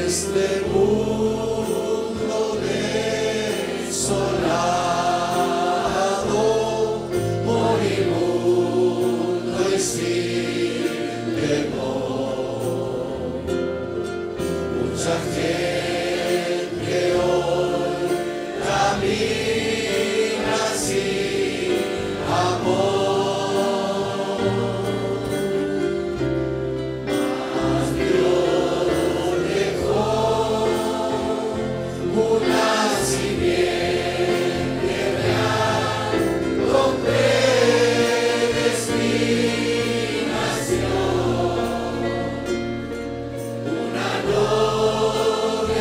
este mundo desolado, moribundo y sin temor. Mucha gente hoy camina sin amor, mas Dios dejó una simiente real con predestinación, una novia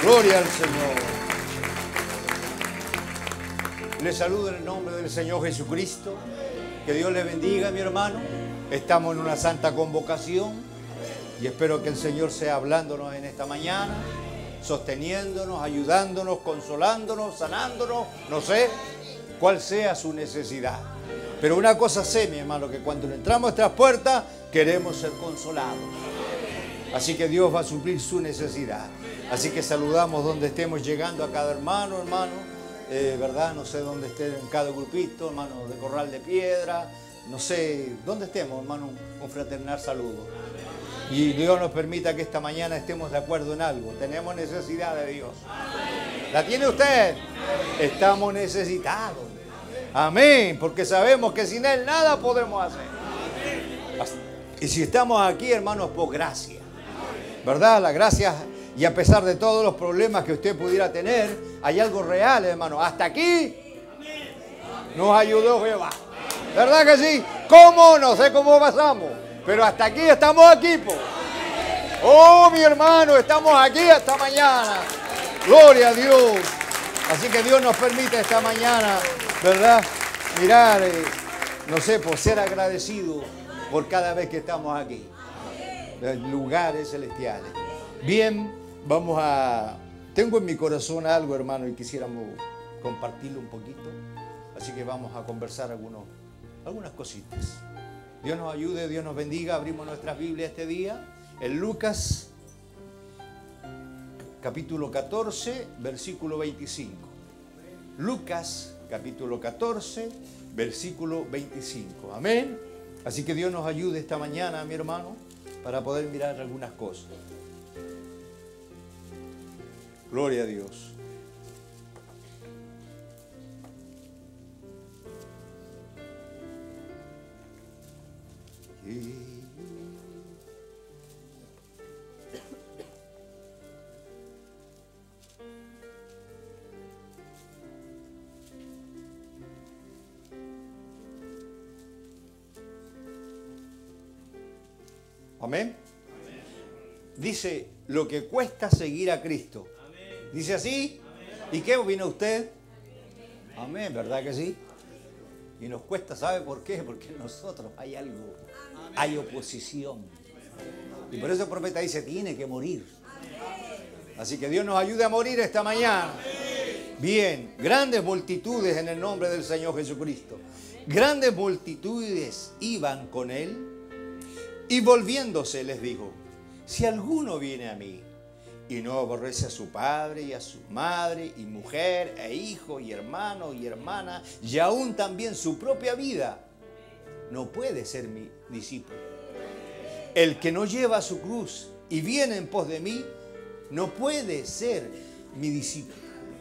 Gloria al Señor. Les saludo en el nombre del Señor Jesucristo. Que Dios les bendiga, mi hermano. Estamos en una santa convocación y espero que el Señor sea hablándonos en esta mañana, sosteniéndonos, ayudándonos, consolándonos, sanándonos, no sé cuál sea su necesidad. Pero una cosa sé, mi hermano, que cuando entramos a estas puertas queremos ser consolados. Así que Dios va a suplir su necesidad. Así que saludamos donde estemos llegando a cada hermano, ¿verdad? No sé dónde estén en cada grupito, hermano de Corral de Piedra, no sé dónde estemos, hermano, un fraternal saludo. Y Dios nos permita que esta mañana estemos de acuerdo en algo. Tenemos necesidad de Dios. ¿La tiene usted? Estamos necesitados. Amén, porque sabemos que sin Él nada podemos hacer. Y si estamos aquí, hermanos, por gracia, ¿verdad? La gracia, y a pesar de todos los problemas que usted pudiera tener, hay algo real, hermano. Hasta aquí nos ayudó Jehová. ¿Verdad que sí? ¿Cómo? No sé cómo pasamos, pero hasta aquí estamos aquí, po. Oh, mi hermano, estamos aquí esta mañana. Gloria a Dios. Así que Dios nos permite esta mañana, ¿verdad? Mirar, no sé, por ser agradecido por cada vez que estamos aquí. En lugares celestiales. Bien, tengo en mi corazón algo, hermano, y quisiéramos compartirlo un poquito. Así que vamos a conversar algunas cositas. Dios nos ayude, Dios nos bendiga. Abrimos nuestras Biblias este día en Lucas capítulo 14, versículo 25. Lucas capítulo 14, versículo 25. Amén. Así que Dios nos ayude esta mañana, mi hermano, para poder mirar algunas cosas. Gloria a Dios. Amén. Dice, lo que cuesta seguir a Cristo. Dice así. ¿Y qué opina usted? Amén, ¿verdad que sí? Y nos cuesta, ¿sabe por qué? Porque en nosotros hay algo, hay oposición. Y por eso el profeta dice, tiene que morir. Así que Dios nos ayude a morir esta mañana. Bien, grandes multitudes en el nombre del Señor Jesucristo. Grandes multitudes iban con Él y volviéndose les dijo, si alguno viene a mí y no aborrece a su padre y a su madre y mujer e hijo y hermano y hermana y aún también su propia vida, no puede ser mi discípulo. El que no lleva su cruz y viene en pos de mí, no puede ser mi discípulo.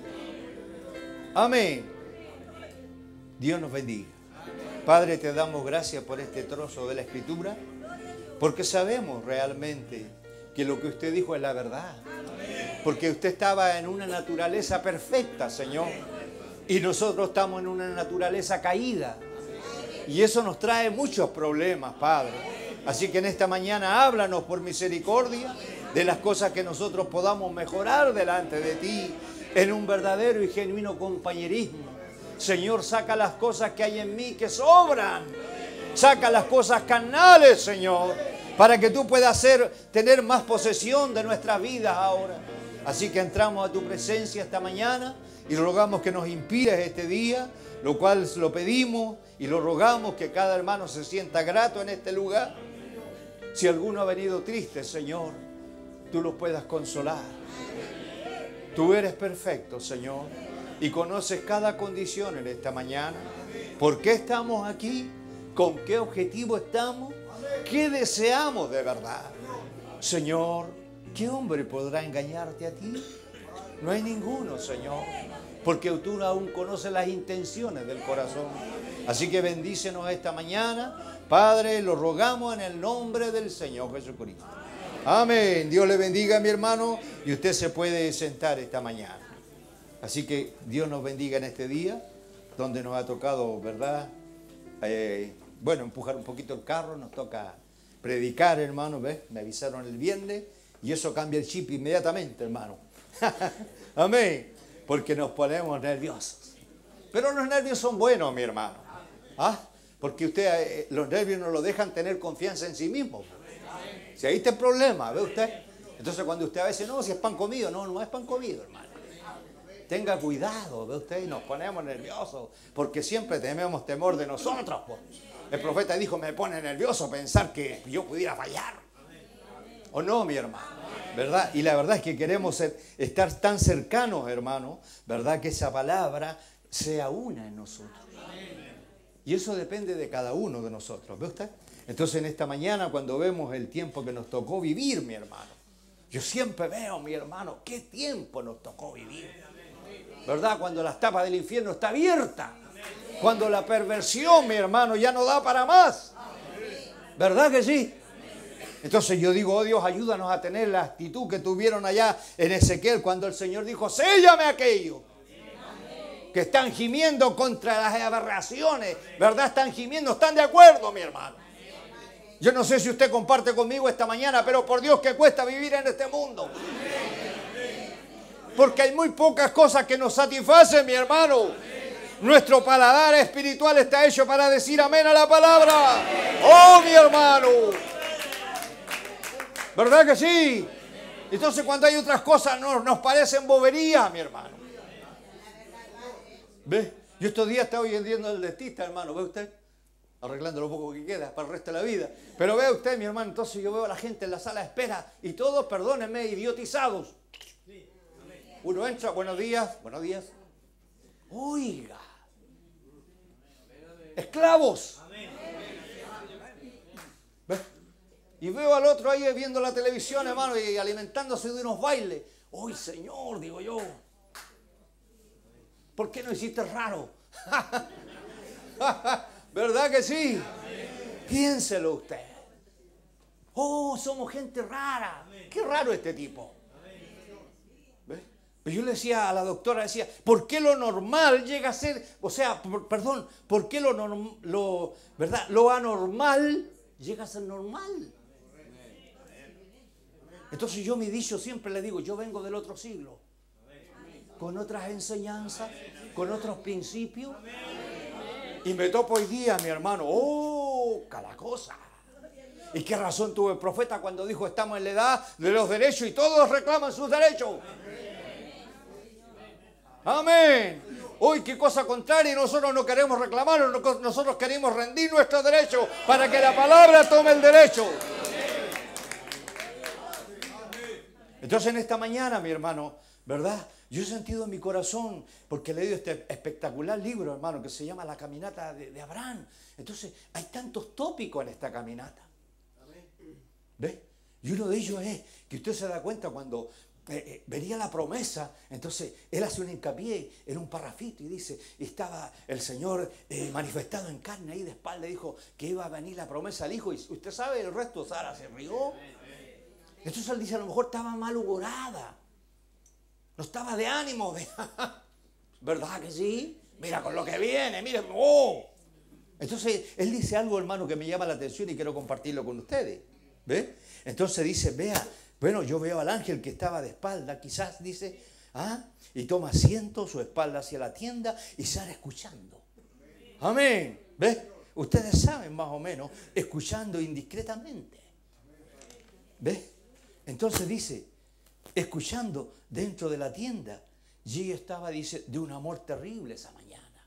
Amén. Dios nos bendiga. Padre, te damos gracias por este trozo de la Escritura, porque sabemos realmente que lo que usted dijo es la verdad. Porque usted estaba en una naturaleza perfecta, Señor. Y nosotros estamos en una naturaleza caída. Y eso nos trae muchos problemas, Padre. Así que en esta mañana háblanos por misericordia de las cosas que nosotros podamos mejorar delante de ti en un verdadero y genuino compañerismo. Señor, saca las cosas que hay en mí que sobran. Saca las cosas carnales, Señor, para que tú puedas tener más posesión de nuestras vidas ahora. Así que entramos a tu presencia esta mañana y rogamos que nos inspires este día, lo cual lo pedimos y lo rogamos que cada hermano se sienta grato en este lugar. Si alguno ha venido triste, Señor, tú lo puedas consolar. Tú eres perfecto, Señor, y conoces cada condición en esta mañana. ¿Por qué estamos aquí? ¿Con qué objetivo estamos? ¿Qué deseamos de verdad? Señor, ¿qué hombre podrá engañarte a ti? No hay ninguno, Señor, porque tú aún conoces las intenciones del corazón. Así que bendícenos esta mañana. Padre, lo rogamos en el nombre del Señor Jesucristo. Amén. Dios le bendiga, mi hermano, y usted se puede sentar esta mañana. Así que Dios nos bendiga en este día, donde nos ha tocado, ¿verdad? Empujar un poquito el carro, nos toca predicar, hermano, ¿ves? Me avisaron el viernes y eso cambia el chip inmediatamente, hermano. Amén. Porque nos ponemos nerviosos. Pero los nervios son buenos, mi hermano. ¿Ah? Porque usted, los nervios no lo dejan tener confianza en sí mismo. Si ahí está el problema, ¿ve usted? Entonces cuando usted a veces, no, si es pan comido, no, no es pan comido, hermano. Tenga cuidado, ¿ve usted? Y nos ponemos nerviosos, porque siempre tenemos temor de nosotros. Pues. El profeta dijo, me pone nervioso pensar que yo pudiera fallar. ¿O no, mi hermano? ¿Verdad? Y la verdad es que queremos estar tan cercanos, hermano, ¿verdad? Que esa palabra sea una en nosotros. Y eso depende de cada uno de nosotros, ¿ve usted? Entonces en esta mañana cuando vemos el tiempo que nos tocó vivir, mi hermano, yo siempre veo, mi hermano, qué tiempo nos tocó vivir. ¿Verdad? Cuando la tapa del infierno está abierta. Cuando la perversión, mi hermano, ya no da para más. ¿Verdad que sí? Entonces yo digo, oh Dios, ayúdanos a tener la actitud que tuvieron allá en Ezequiel cuando el Señor dijo, séllame aquello. Que están gimiendo contra las aberraciones, ¿verdad? Están gimiendo, están de acuerdo, mi hermano. Yo no sé si usted comparte conmigo esta mañana, pero por Dios que cuesta vivir en este mundo. Porque hay muy pocas cosas que nos satisfacen, mi hermano. Nuestro paladar espiritual está hecho para decir amén a la palabra. Oh, mi hermano. ¿Verdad que sí? Entonces cuando hay otras cosas nos parecen boberías, mi hermano. ¿Ve? Yo estos días estaba yendo al dentista, hermano, ¿ve usted? Arreglando lo poco que queda para el resto de la vida. Pero ve usted, mi hermano, entonces yo veo a la gente en la sala de espera y todos, perdónenme, idiotizados. Uno entra, buenos días. Oiga. Esclavos. ¿Ve? Y veo al otro ahí viendo la televisión, hermano, y alimentándose de unos bailes. ¡Ay, Señor! Digo yo. ¿Por qué no hiciste raro? ¿Verdad que sí? Piénselo usted. Oh, somos gente rara. Qué raro este tipo. ¿Ves? Pero yo le decía a la doctora, decía, ¿por qué lo normal llega a ser, ¿por qué lo anormal llega a ser normal? Entonces yo mi dicho siempre le digo, yo vengo del otro siglo. Con otras enseñanzas, con otros principios. Y me topo hoy día, mi hermano, cada cosa. ¿Y qué razón tuvo el profeta cuando dijo estamos en la edad de los derechos y todos reclaman sus derechos? Amén. Hoy qué cosa contraria y nosotros no queremos reclamar, nosotros queremos rendir nuestros derechos para que la palabra tome el derecho. Entonces en esta mañana, mi hermano, ¿verdad? Yo he sentido en mi corazón, porque he leído este espectacular libro, hermano, que se llama La Caminata de Abraham. Entonces, hay tantos tópicos en esta caminata. ¿Ves? Y uno de ellos es que usted se da cuenta cuando venía la promesa, entonces él hace un hincapié en un parrafito y dice, estaba el Señor manifestado en carne ahí de espalda, dijo que iba a venir la promesa al Hijo. Y usted sabe, el resto, Sara se rió. Entonces él dice, a lo mejor estaba malhumorada. No estaba de ánimo. ¿Verdad que sí? Mira con lo que viene, miren. ¡Oh! Entonces, él dice algo, hermano, que me llama la atención y quiero compartirlo con ustedes. ¿Ve? Entonces dice, vea, bueno, yo veo al ángel que estaba de espalda, quizás, dice, y toma asiento, su espalda hacia la tienda y sale escuchando. Amén. ¿Ve? Ustedes saben más o menos, escuchando indiscretamente. ¿Ve? Entonces dice, escuchando dentro de la tienda, y ella estaba, dice, de un amor terrible esa mañana.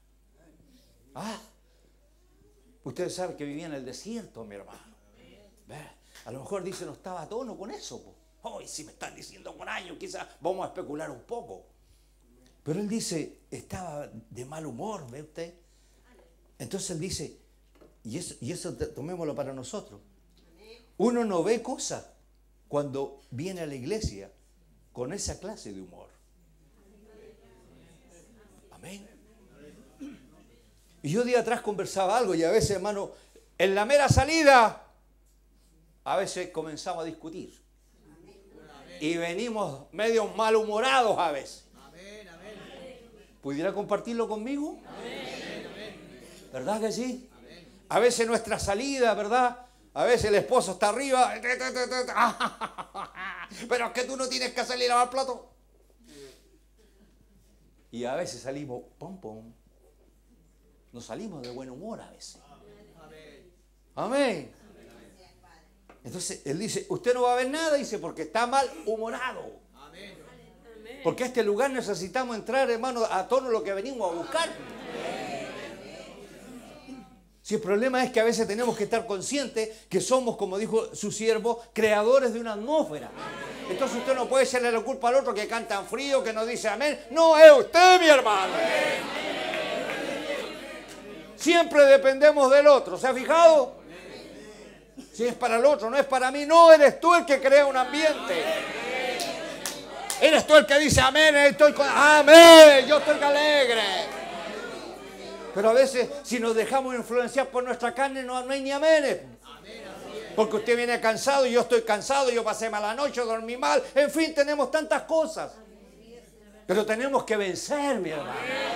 Ustedes saben que vivía en el desierto, mi hermano. ¿Ve? A lo mejor dice, no estaba a tono con eso. Hoy si me están diciendo con años, quizás vamos a especular un poco. Pero él dice, estaba de mal humor, ¿ve usted? Entonces él dice, y eso tomémoslo para nosotros. Uno no ve cosas cuando viene a la iglesia con esa clase de humor. Amén. Y yo día atrás conversaba algo y a veces, hermano, en la mera salida, a veces comenzamos a discutir. Y venimos medio malhumorados a veces. ¿Pudiera compartirlo conmigo? ¿Verdad que sí? A veces nuestra salida, ¿verdad? A veces el esposo está arriba. Pero es que tú no tienes que hacerle lavar plato. Y a veces salimos, pom, pom. Nos salimos de buen humor a veces. Amén. Entonces él dice, usted no va a ver nada, dice, porque está mal humorado. Porque a este lugar necesitamos entrar, hermano, a tono lo que venimos a buscar. Si el problema es que a veces tenemos que estar conscientes que somos, como dijo su siervo, creadores de una atmósfera. Entonces usted no puede echarle la culpa al otro que canta en frío, que no dice amén. No, es usted, mi hermano. Siempre dependemos del otro. ¿Se ha fijado? Si es para el otro, no es para mí. No, eres tú el que crea un ambiente. Eres tú el que dice amén, amén, yo estoy alegre. Pero a veces, si nos dejamos influenciar por nuestra carne, no hay ni aménes. Porque usted viene cansado y yo estoy cansado, yo pasé mala noche, dormí mal. En fin, tenemos tantas cosas. Pero tenemos que vencer, mi hermano.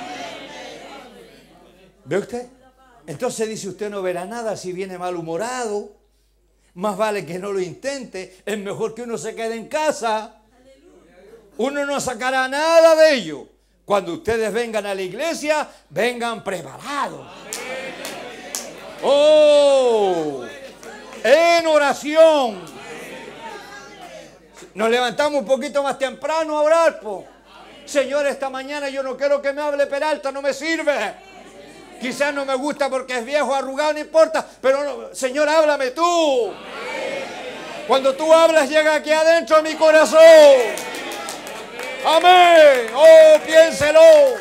¿Ve usted? Entonces dice, usted no verá nada si viene malhumorado. Más vale que no lo intente. Es mejor que uno se quede en casa. Uno no sacará nada de ello. Cuando ustedes vengan a la iglesia, vengan preparados. ¡Oh! En oración. Nos levantamos un poquito más temprano a orar, po. Señor, esta mañana yo no quiero que me hable Peralta, no me sirve. Quizás no me gusta porque es viejo, arrugado, no importa. Pero, no, Señor, háblame tú. Cuando tú hablas, llega aquí adentro de mi corazón. Amén. Oh, piénselo.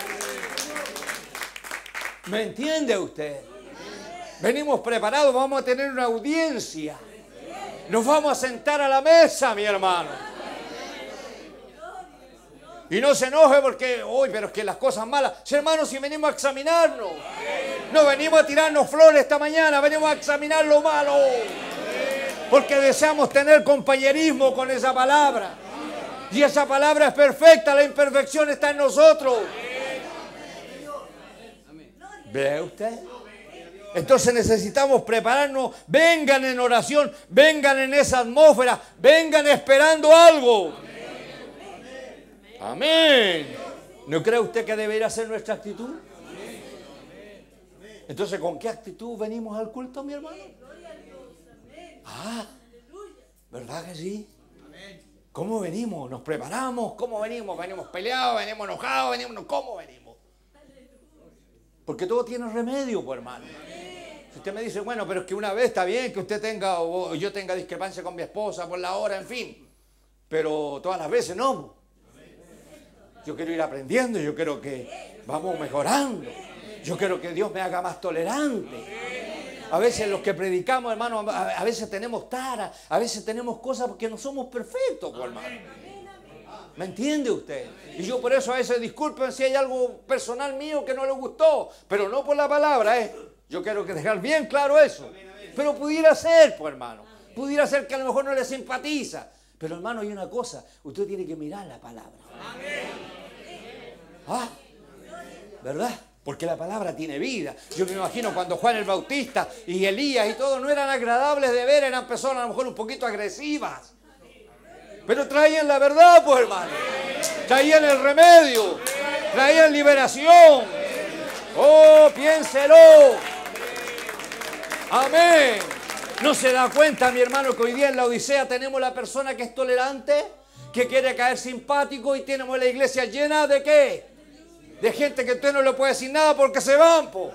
¿Me entiende usted? Venimos preparados, vamos a tener una audiencia. Nos vamos a sentar a la mesa, mi hermano. Y no se enoje porque, uy, pero es que las cosas malas. Sí, hermano, si venimos a examinarnos. No venimos a tirarnos flores esta mañana, venimos a examinar lo malo. Porque deseamos tener compañerismo con esa palabra. Y esa palabra es perfecta, la imperfección está en nosotros. ¿Ve usted? Entonces necesitamos prepararnos. Vengan en oración, vengan en esa atmósfera, vengan esperando algo. Amén. ¿No cree usted que debería ser nuestra actitud? Entonces, ¿con qué actitud venimos al culto, mi hermano? Ah, ¿verdad que sí? ¿Cómo venimos? ¿Nos preparamos? ¿Cómo venimos? ¿Venimos peleados? ¿Venimos enojados? ¿Venimos? ¿Cómo venimos? Porque todo tiene remedio, pues, hermano. Si usted me dice, bueno, pero es que una vez está bien que usted tenga, o yo tenga discrepancia con mi esposa por la hora, en fin. Pero todas las veces no. Yo quiero ir aprendiendo, yo quiero que vamos mejorando. Yo quiero que Dios me haga más tolerante. A veces los que predicamos, hermano, a veces tenemos taras, a veces tenemos cosas porque no somos perfectos, pues, hermano. ¿Me entiende usted? Y yo por eso a veces disculpen si hay algo personal mío que no le gustó, pero no por la palabra, ¿eh? Yo quiero que dejar bien claro eso. Pero pudiera ser, pues, hermano. Pudiera ser que a lo mejor no le simpatiza. Pero, hermano, hay una cosa. Usted tiene que mirar la palabra. ¿Ah? ¿Verdad? Porque la palabra tiene vida. Yo me imagino cuando Juan el Bautista y Elías y todo no eran agradables de ver, eran personas a lo mejor un poquito agresivas. Pero traían la verdad, pues, hermano. Traían el remedio. Traían liberación. Oh, piénselo. Amén. ¿No se da cuenta, mi hermano, que hoy día en la Odisea tenemos la persona que es tolerante, que quiere caer simpático y tenemos la iglesia llena de qué? De gente que usted no le puede decir nada porque se van, po.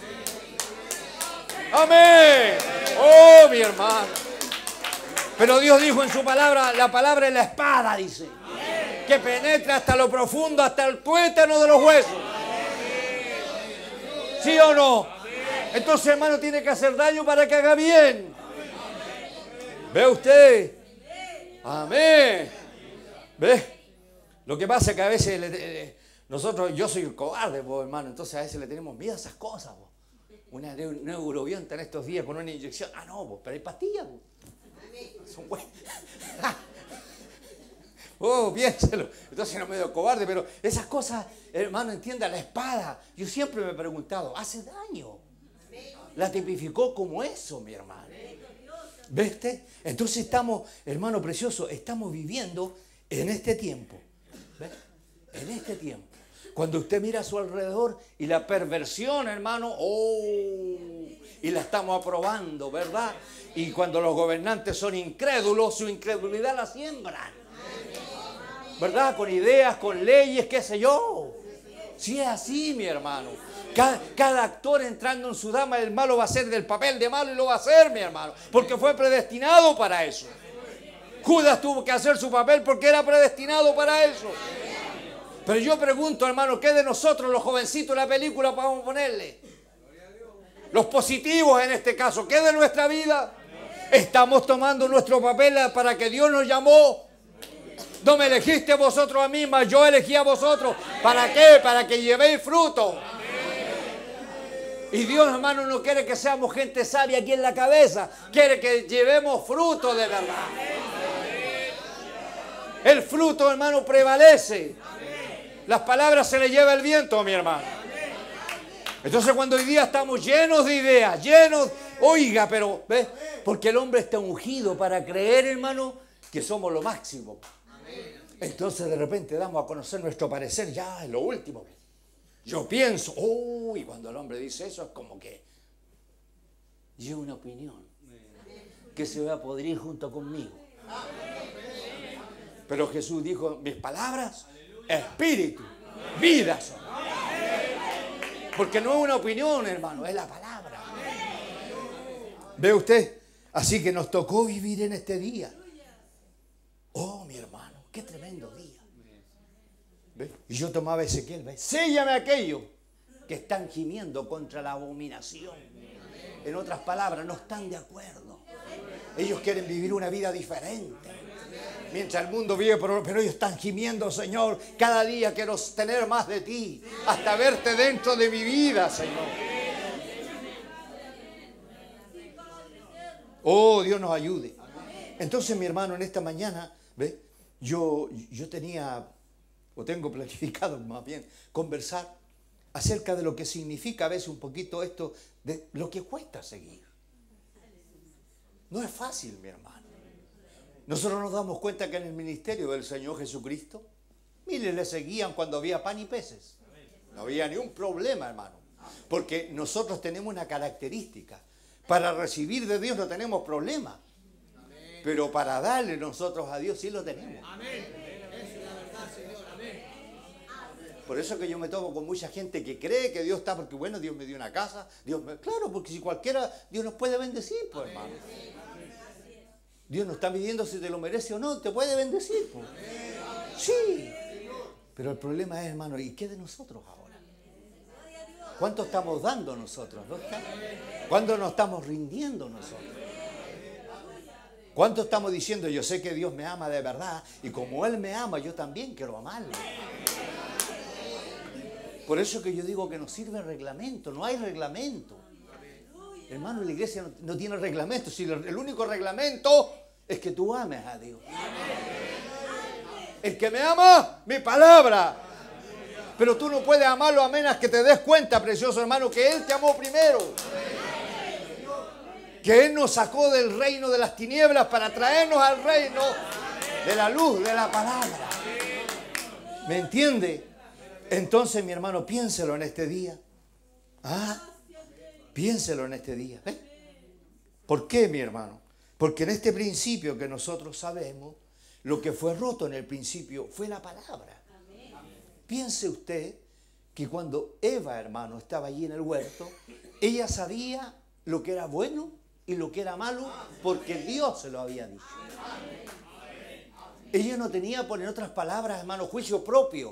Amén. Oh, mi hermano. Pero Dios dijo en su palabra, la palabra es la espada, dice. Que penetra hasta lo profundo, hasta el tuétano de los huesos. ¿Sí o no? Entonces, hermano, tiene que hacer daño para que haga bien. ¿Ve usted? Amén. ¿Ve? Lo que pasa es que a veces nosotros, yo soy un cobarde, pues, hermano, entonces a veces le tenemos miedo a esas cosas. Pues. Una neurobiónica en estos días con una inyección. Ah, no, pues, pero hay pastillas. Pues. Son buenas. Oh, piénselo. Entonces no me doy cobarde, pero esas cosas, hermano, entienda, la espada. Yo siempre me he preguntado, ¿hace daño? La tipificó como eso, mi hermano. ¿Viste? Entonces estamos, hermano precioso, estamos viviendo en este tiempo. ¿Ves? En este tiempo. Cuando usted mira a su alrededor y la perversión, hermano, y la estamos aprobando, ¿verdad? Y cuando los gobernantes son incrédulos, su incredulidad la siembran, ¿verdad? Con ideas, con leyes, qué sé yo. Si es así, mi hermano. Cada actor entrando en su dama, el malo va a ser del papel de malo y lo va a hacer, mi hermano, porque fue predestinado para eso. Judas tuvo que hacer su papel porque era predestinado para eso. Pero yo pregunto, hermano, ¿qué de nosotros, los jovencitos de la película, podemos ponerle? Los positivos en este caso, ¿qué de nuestra vida? Estamos tomando nuestro papel para que Dios nos llamó. No me elegiste vosotros a mí, mas yo elegí a vosotros. ¿Para qué? Para que llevéis fruto. Y Dios, hermano, no quiere que seamos gente sabia aquí en la cabeza. Quiere que llevemos fruto de verdad. El fruto, hermano, prevalece. Las palabras se le lleva el viento, mi hermano. Entonces cuando hoy día estamos llenos de ideas, oiga, pero, ¿ves? Porque el hombre está ungido para creer, hermano, que somos lo máximo. Entonces de repente damos a conocer nuestro parecer, ya es lo último. Yo pienso, y cuando el hombre dice eso es como que yo una opinión que se va a podrir junto conmigo. Pero Jesús dijo, mis palabras, espíritu, vida son. Porque no es una opinión, hermano, es la palabra. ¿Ve usted? Así que nos tocó vivir en este día. Oh, mi hermano, qué tremendo día. ¿Ve? Y yo tomaba Ezequiel, ¿ve? Séllame aquello que están gimiendo contra la abominación. En otras palabras, no están de acuerdo. Ellos quieren vivir una vida diferente. Mientras el mundo vive, pero ellos están gimiendo, Señor, cada día quiero tener más de ti, hasta verte dentro de mi vida, Señor. Oh, Dios nos ayude. Entonces, mi hermano, en esta mañana, ¿ve? Yo tengo planificado más bien conversar acerca de lo que significa a veces un poquito esto, de lo que cuesta seguir. No es fácil, mi hermano. Nosotros nos damos cuenta que en el ministerio del Señor Jesucristo, miles le seguían cuando había pan y peces. No había ni un problema, hermano. Porque nosotros tenemos una característica. Para recibir de Dios no tenemos problema. Pero para darle nosotros a Dios sí lo tenemos. Por eso que yo me tomo con mucha gente que cree que Dios está, porque bueno, Dios me dio una casa. Claro, porque si cualquiera, Dios nos puede bendecir, pues, hermano. Dios no está midiendo si te lo merece o no, te puede bendecir. Pues. Sí. Pero el problema es, hermano, ¿y qué de nosotros ahora? ¿Cuánto estamos dando nosotros? ¿No? ¿Cuánto nos estamos rindiendo nosotros? ¿Cuánto estamos diciendo, yo sé que Dios me ama de verdad y como Él me ama, yo también quiero amarlo? Por eso que yo digo que no sirve el reglamento, no hay reglamento. Hermano, la iglesia no tiene reglamento. Si el único reglamento es que tú ames a Dios. El que me ama, mi palabra. Pero tú no puedes amarlo a menos que te des cuenta, precioso hermano, que Él te amó primero. Que Él nos sacó del reino de las tinieblas para traernos al reino de la luz, de la palabra. ¿Me entiende? Entonces, mi hermano, piénselo en este día. Piénselo en este día. ¿Eh? ¿Por qué, mi hermano? Porque en este principio que nosotros sabemos, lo que fue roto en el principio fue la palabra. Piense usted que cuando Eva, hermano, estaba allí en el huerto, ella sabía lo que era bueno y lo que era malo porque Dios se lo había dicho. Ella no tenía, por en otras palabras, hermano, juicio propio.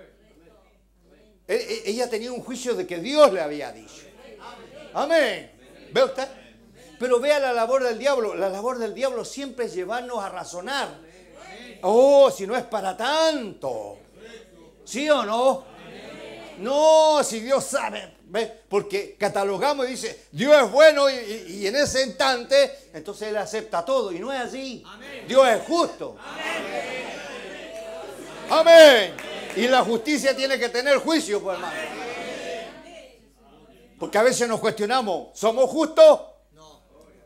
Ella tenía un juicio de que Dios le había dicho. Amén. ¿Ve usted? Pero vea la labor del diablo. La labor del diablo siempre es llevarnos a razonar. Oh, si no es para tanto. ¿Sí o no? No, si Dios sabe. ¿Ve? Porque catalogamos y dice, Dios es bueno y en ese instante, entonces Él acepta todo. Y no es así. Dios es justo. Amén. Y la justicia tiene que tener juicio, pues, hermano. Porque a veces nos cuestionamos, ¿somos justos? No.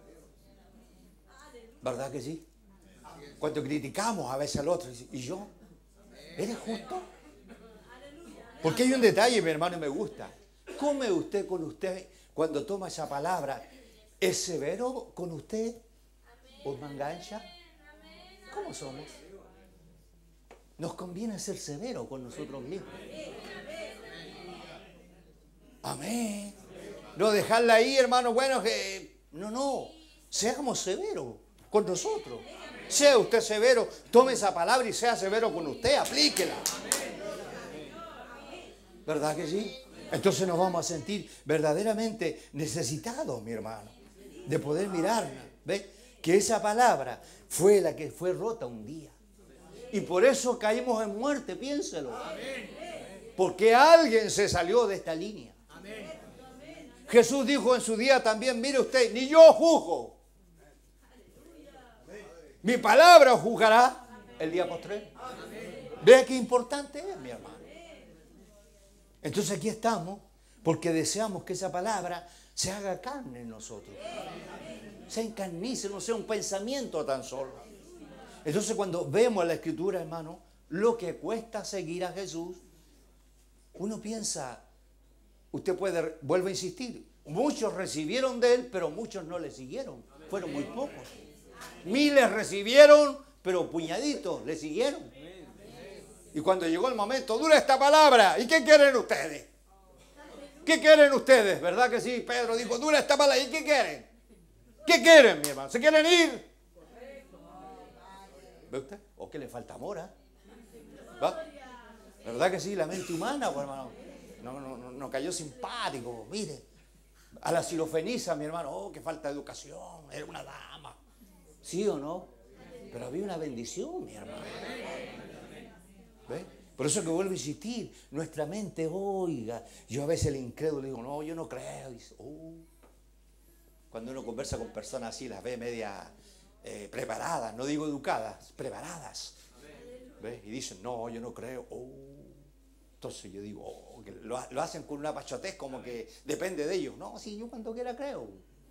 ¿Verdad que sí? Cuando criticamos a veces al otro, ¿y yo? ¿Eres justo? Porque hay un detalle, mi hermano, y me gusta. ¿Come usted con usted cuando toma esa palabra? ¿Es severo con usted? ¿O mangancha? ¿Cómo somos? Nos conviene ser severos con nosotros mismos. Amén. No dejarla ahí, hermano, bueno, que no. Seamos severos con nosotros. Sea usted severo, tome esa palabra y sea severo con usted, aplíquela. ¿Verdad que sí? Entonces nos vamos a sentir verdaderamente necesitados, mi hermano, de poder mirarla. ¿Ves? Que esa palabra fue la que fue rota un día. Y por eso caímos en muerte, piénselo. Porque alguien se salió de esta línea. Jesús dijo en su día también, mire usted, ni yo juzgo. Mi palabra os juzgará el día postrero. Vea qué importante es, mi hermano. Entonces aquí estamos porque deseamos que esa palabra se haga carne en nosotros. Se encarnice, no sea un pensamiento tan solo. Entonces cuando vemos la Escritura, hermano, lo que cuesta seguir a Jesús, uno piensa, usted puede, vuelvo a insistir, muchos recibieron de él, pero muchos no le siguieron. Fueron muy pocos. Miles recibieron, pero puñaditos le siguieron. Y cuando llegó el momento, dura esta palabra. ¿Y qué quieren ustedes? ¿Qué quieren ustedes? ¿Verdad que sí? Pedro dijo, dura esta palabra. ¿Y qué quieren? ¿Qué quieren, mi hermano? ¿Se quieren ir? ¿Ve usted? ¿O qué le falta amor? ¿Va? ¿Verdad que sí? La mente humana, pues, hermano, no cayó simpático. Mire, a la Sirofenisa, mi hermano, oh, que falta de educación. Era una dama. ¿Sí o no? Pero había una bendición, mi hermano. ¿Ve? Por eso que vuelvo a insistir, nuestra mente, oiga, yo a veces el incrédulo digo, no, yo no creo. Dice, cuando uno conversa con personas así, las ve media preparadas, no digo educadas, preparadas. ¿Ve? Y dicen, no, yo no creo. Entonces yo digo, que lo hacen con una pachatez como que depende de ellos. No, sí, yo cuando quiera creo.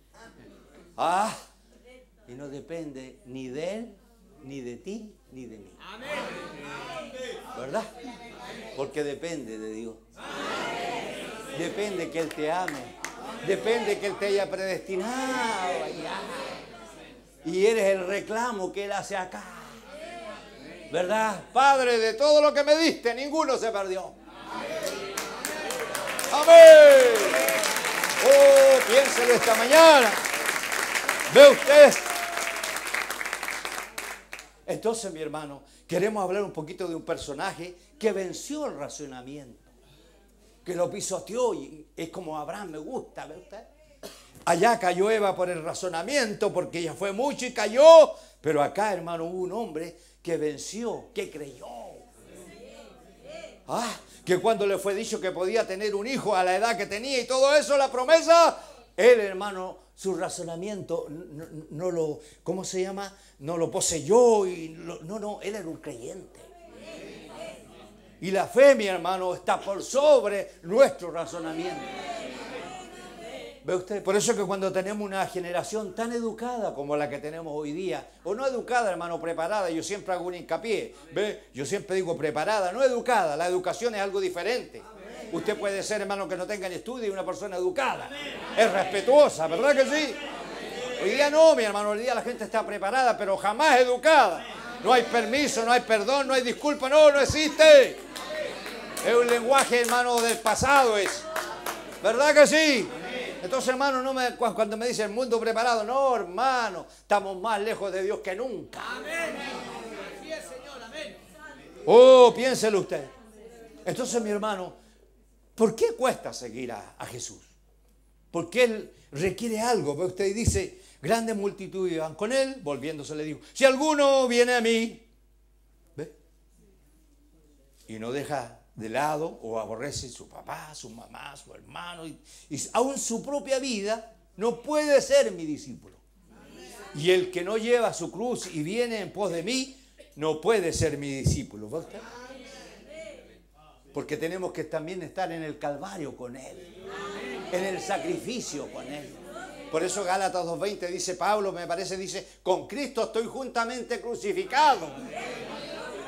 Y no depende ni de él, ni de ti, ni de mí. ¿Verdad? Porque depende de Dios. Depende que Él te ame. Depende que Él te haya predestinado allá. Y eres el reclamo que Él hace acá. ¿Verdad? Padre, de todo lo que me diste, ninguno se perdió. Amén. Piénselo esta mañana. ¿Ve usted? Entonces, mi hermano, queremos hablar un poquito de un personaje que venció el razonamiento, que lo pisoteó y es como Abraham, me gusta, ¿ve usted? Allá cayó Eva por el razonamiento, porque ella fue mucho y cayó, pero acá, hermano, hubo un hombre que venció, que creyó. Que cuando le fue dicho que podía tener un hijo a la edad que tenía y todo eso, la promesa, él, hermano, su razonamiento no lo, ¿cómo se llama? No lo poseyó, no, él era un creyente. Y la fe, mi hermano, está por sobre nuestro razonamiento. ¿Ve usted? Por eso que cuando tenemos una generación tan educada como la que tenemos hoy día, o no educada, hermano, preparada, yo siempre hago un hincapié, ¿ve? Yo siempre digo preparada, no educada, la educación es algo diferente. Usted puede ser, hermano, que no tenga ni estudio y una persona educada. Es respetuosa, ¿verdad que sí? Hoy día no, mi hermano, hoy día la gente está preparada, pero jamás educada. No hay permiso, no hay perdón, no hay disculpa, no existe. Es un lenguaje, hermano, del pasado es. ¿Verdad que sí? Entonces, hermano, cuando me dice el mundo preparado, no, hermano, estamos más lejos de Dios que nunca. Amén. Así es, Señor, amén. Piénselo usted. Entonces, mi hermano, ¿por qué cuesta seguir a Jesús? Porque Él requiere algo. Ve usted y dice, grandes multitudes iban con Él, volviéndose le dijo, si alguno viene a mí, ¿ve? Y no deja de lado o aborrece su papá, su mamá, su hermano y aún su propia vida, no puede ser mi discípulo. Y el que no lleva su cruz y viene en pos de mí, no puede ser mi discípulo. ¿Va usted? Porque tenemos que también estar en el Calvario con Él, en el sacrificio con Él. Por eso Gálatas 2:20 dice Pablo, me parece, dice, con Cristo estoy juntamente crucificado.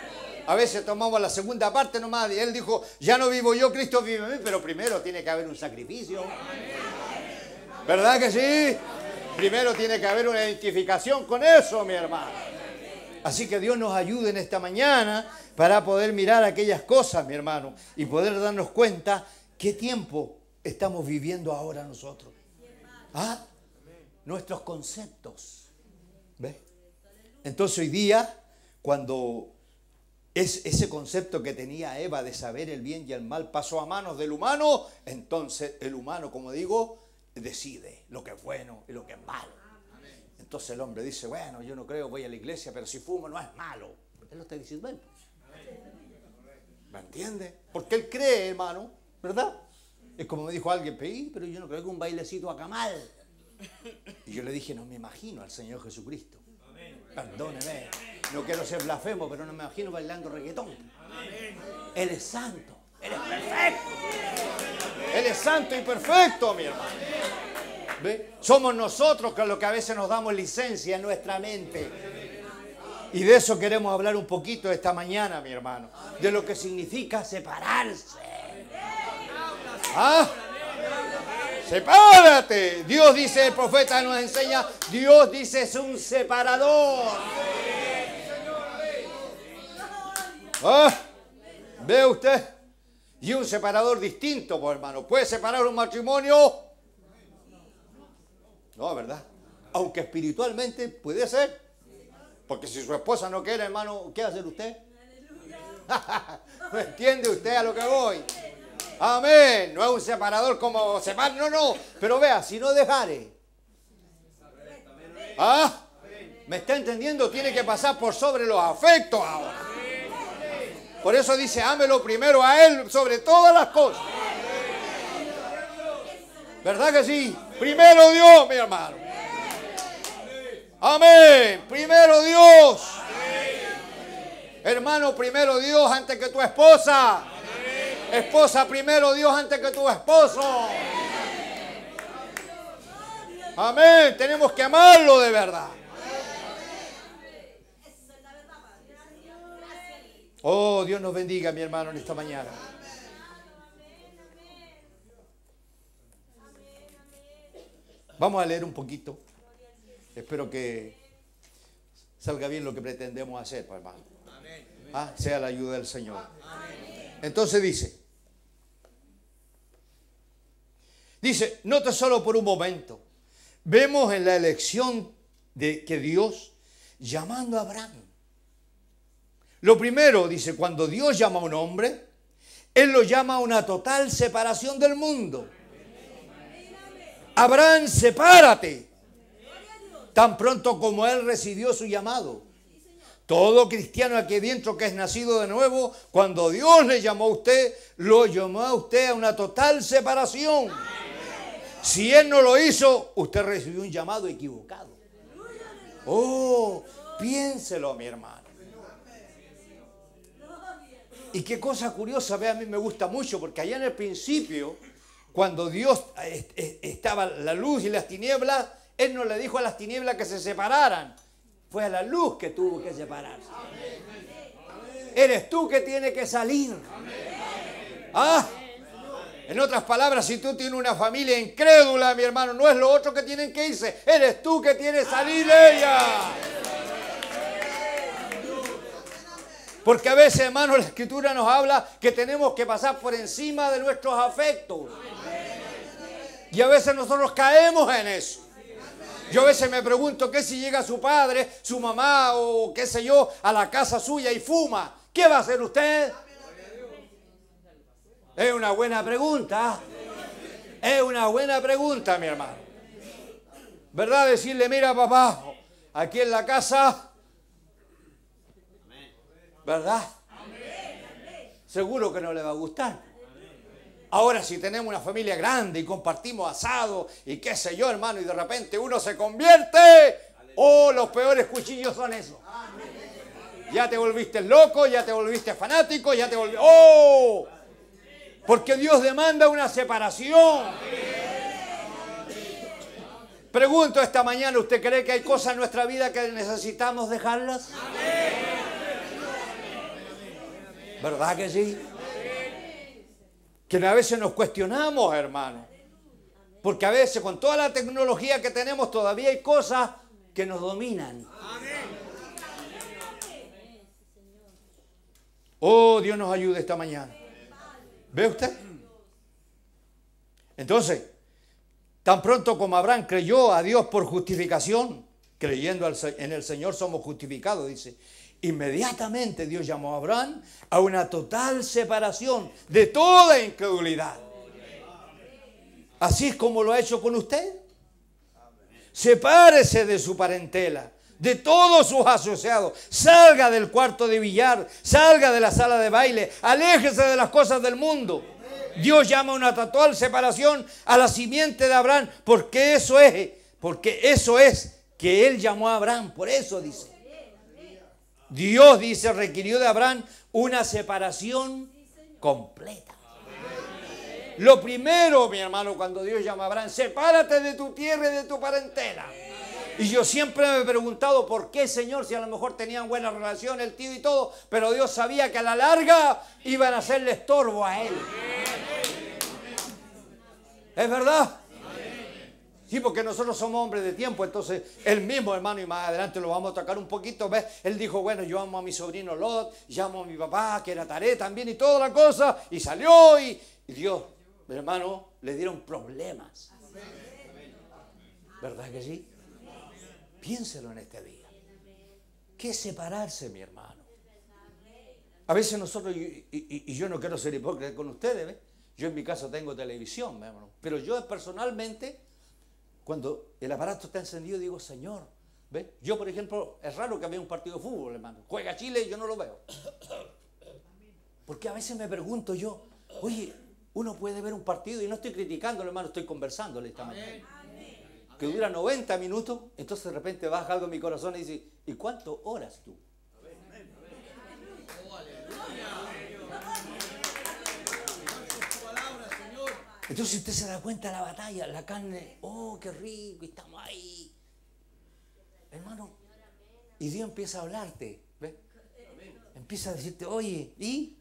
A veces tomamos la segunda parte nomás. Y Él dijo, ya no vivo yo, Cristo vive en mí. Pero primero tiene que haber un sacrificio. ¿Verdad que sí? Primero tiene que haber una identificación con eso, mi hermano. Así que Dios nos ayude en esta mañana para poder mirar aquellas cosas, mi hermano, y poder darnos cuenta qué tiempo estamos viviendo ahora nosotros. ¿Ah? Nuestros conceptos. ¿Ves? Entonces hoy día, cuando ese concepto que tenía Eva de saber el bien y el mal pasó a manos del humano, entonces el humano, como digo, decide lo que es bueno y lo que es malo. Entonces el hombre dice, bueno, yo no creo, voy a la iglesia, pero si fumo no es malo. Él lo está diciendo él. ¿Me entiende? Porque él cree, hermano, ¿verdad? Es como me dijo alguien, pero yo no creo que un bailecito haga mal. Y yo le dije, no me imagino al Señor Jesucristo. Perdóneme, no quiero ser blasfemo, pero no me imagino bailando reggaetón. Él es santo, Él es perfecto. Él es santo y perfecto, mi hermano. ¿Ve? Somos nosotros que los que a veces nos damos licencia en nuestra mente. Y de eso queremos hablar un poquito esta mañana, mi hermano. De lo que significa separarse. ¿Ah? ¡Sepárate! Dios dice, el profeta nos enseña, Dios dice es un separador. ¿Ah? ¿Ve usted? Y un separador distinto, pues, hermano. ¿Puede separar un matrimonio? No, ¿verdad? Aunque espiritualmente puede ser. Porque si su esposa no quiere, hermano, ¿qué va a hacer usted? ¿No entiende usted a lo que voy? Amén. No es un separador como separar, no. Pero vea, si no dejare. ¿Ah? ¿Me está entendiendo? Tiene que pasar por sobre los afectos ahora. Por eso dice, ámelo primero a Él sobre todas las cosas. ¿Verdad que sí? Primero Dios, mi hermano. Amén. Primero Dios. Hermano, primero Dios antes que tu esposa. Esposa, primero Dios antes que tu esposo. Amén. Tenemos que amarlo de verdad. Oh, Dios nos bendiga, mi hermano, en esta mañana. Vamos a leer un poquito. Espero que salga bien lo que pretendemos hacer, hermano. ¿Ah? Sea la ayuda del Señor. Entonces dice, note solo por un momento. Vemos en la elección de que Dios llamando a Abraham. Lo primero, dice, cuando Dios llama a un hombre, Él lo llama a una total separación del mundo. Abraham, sepárate. Tan pronto como Él recibió su llamado. Todo cristiano aquí dentro que es nacido de nuevo, cuando Dios le llamó a usted, lo llamó a usted a una total separación. Si Él no lo hizo, usted recibió un llamado equivocado. Oh, piénselo, mi hermano. Y qué cosa curiosa, ve, a mí me gusta mucho, porque allá en el principio, cuando Dios estaba la luz y las tinieblas, Él no le dijo a las tinieblas que se separaran. Fue a la luz que tuvo que separarse. Eres tú que tienes que salir. ¿Ah? En otras palabras, si tú tienes una familia incrédula, mi hermano, no es lo otro que tienen que irse. Eres tú que tienes que salir de ella. Porque a veces, hermano, la Escritura nos habla que tenemos que pasar por encima de nuestros afectos. Y a veces nosotros caemos en eso. Yo a veces me pregunto que si llega su padre, su mamá o qué sé yo a la casa suya y fuma, ¿qué va a hacer usted? Es una buena pregunta. Es una buena pregunta, mi hermano. ¿Verdad? Decirle, mira papá, aquí en la casa, ¿verdad? Seguro que no le va a gustar. Ahora, si tenemos una familia grande y compartimos asado y qué sé yo, hermano, y de repente uno se convierte, oh, los peores cuchillos son esos. Ya te volviste loco, ya te volviste fanático, ya te volviste... ¡Oh! Porque Dios demanda una separación. Pregunto esta mañana, ¿usted cree que hay cosas en nuestra vida que necesitamos dejarlas? ¿Verdad que sí? Que a veces nos cuestionamos, hermano. Porque a veces con toda la tecnología que tenemos todavía hay cosas que nos dominan. Oh, Dios nos ayude esta mañana. ¿Ve usted? Entonces, tan pronto como Abraham creyó a Dios por justificación, creyendo en el Señor somos justificados, dice. Inmediatamente Dios llamó a Abraham a una total separación de toda incredulidad. Así es como lo ha hecho con usted. Sepárese de su parentela, de todos sus asociados. Salga del cuarto de billar, salga de la sala de baile, aléjese de las cosas del mundo. Dios llama a una total separación a la simiente de Abraham, porque eso es que Él llamó a Abraham, por eso dice. Dios, dice, requirió de Abraham una separación completa. Lo primero, mi hermano, cuando Dios llama a Abraham, sepárate de tu tierra y de tu parentela. Y yo siempre me he preguntado por qué, Señor, si a lo mejor tenían buena relación el tío y todo, pero Dios sabía que a la larga iban a hacerle estorbo a él. ¿Es verdad? Sí, porque nosotros somos hombres de tiempo, entonces él mismo, hermano, y más adelante lo vamos a tocar un poquito, ¿ves? Él dijo, bueno, yo amo a mi sobrino Lot, llamo a mi papá, que era Taré también, y toda la cosa, y salió, y Dios, mi hermano, le dieron problemas. ¿Verdad que sí? Piénselo en este día. ¿Qué es separarse, mi hermano? A veces nosotros, y yo no quiero ser hipócrita con ustedes, ¿ves? Yo en mi caso tengo televisión, mi hermano, pero yo personalmente, cuando el aparato está encendido, digo, Señor, ¿ves? Yo, por ejemplo, es raro que vea un partido de fútbol, hermano. Juega Chile y yo no lo veo. Porque a veces me pregunto yo, oye, uno puede ver un partido, y no estoy criticándolo, hermano, estoy conversándole esta mañana, que dura 90 minutos, entonces de repente baja algo en mi corazón y dice, ¿y cuántas horas tú? Entonces usted se da cuenta de la batalla, la carne, oh, qué rico, y estamos ahí. Hermano, y Dios empieza a hablarte, ¿ves? Empieza a decirte, oye, ¿y?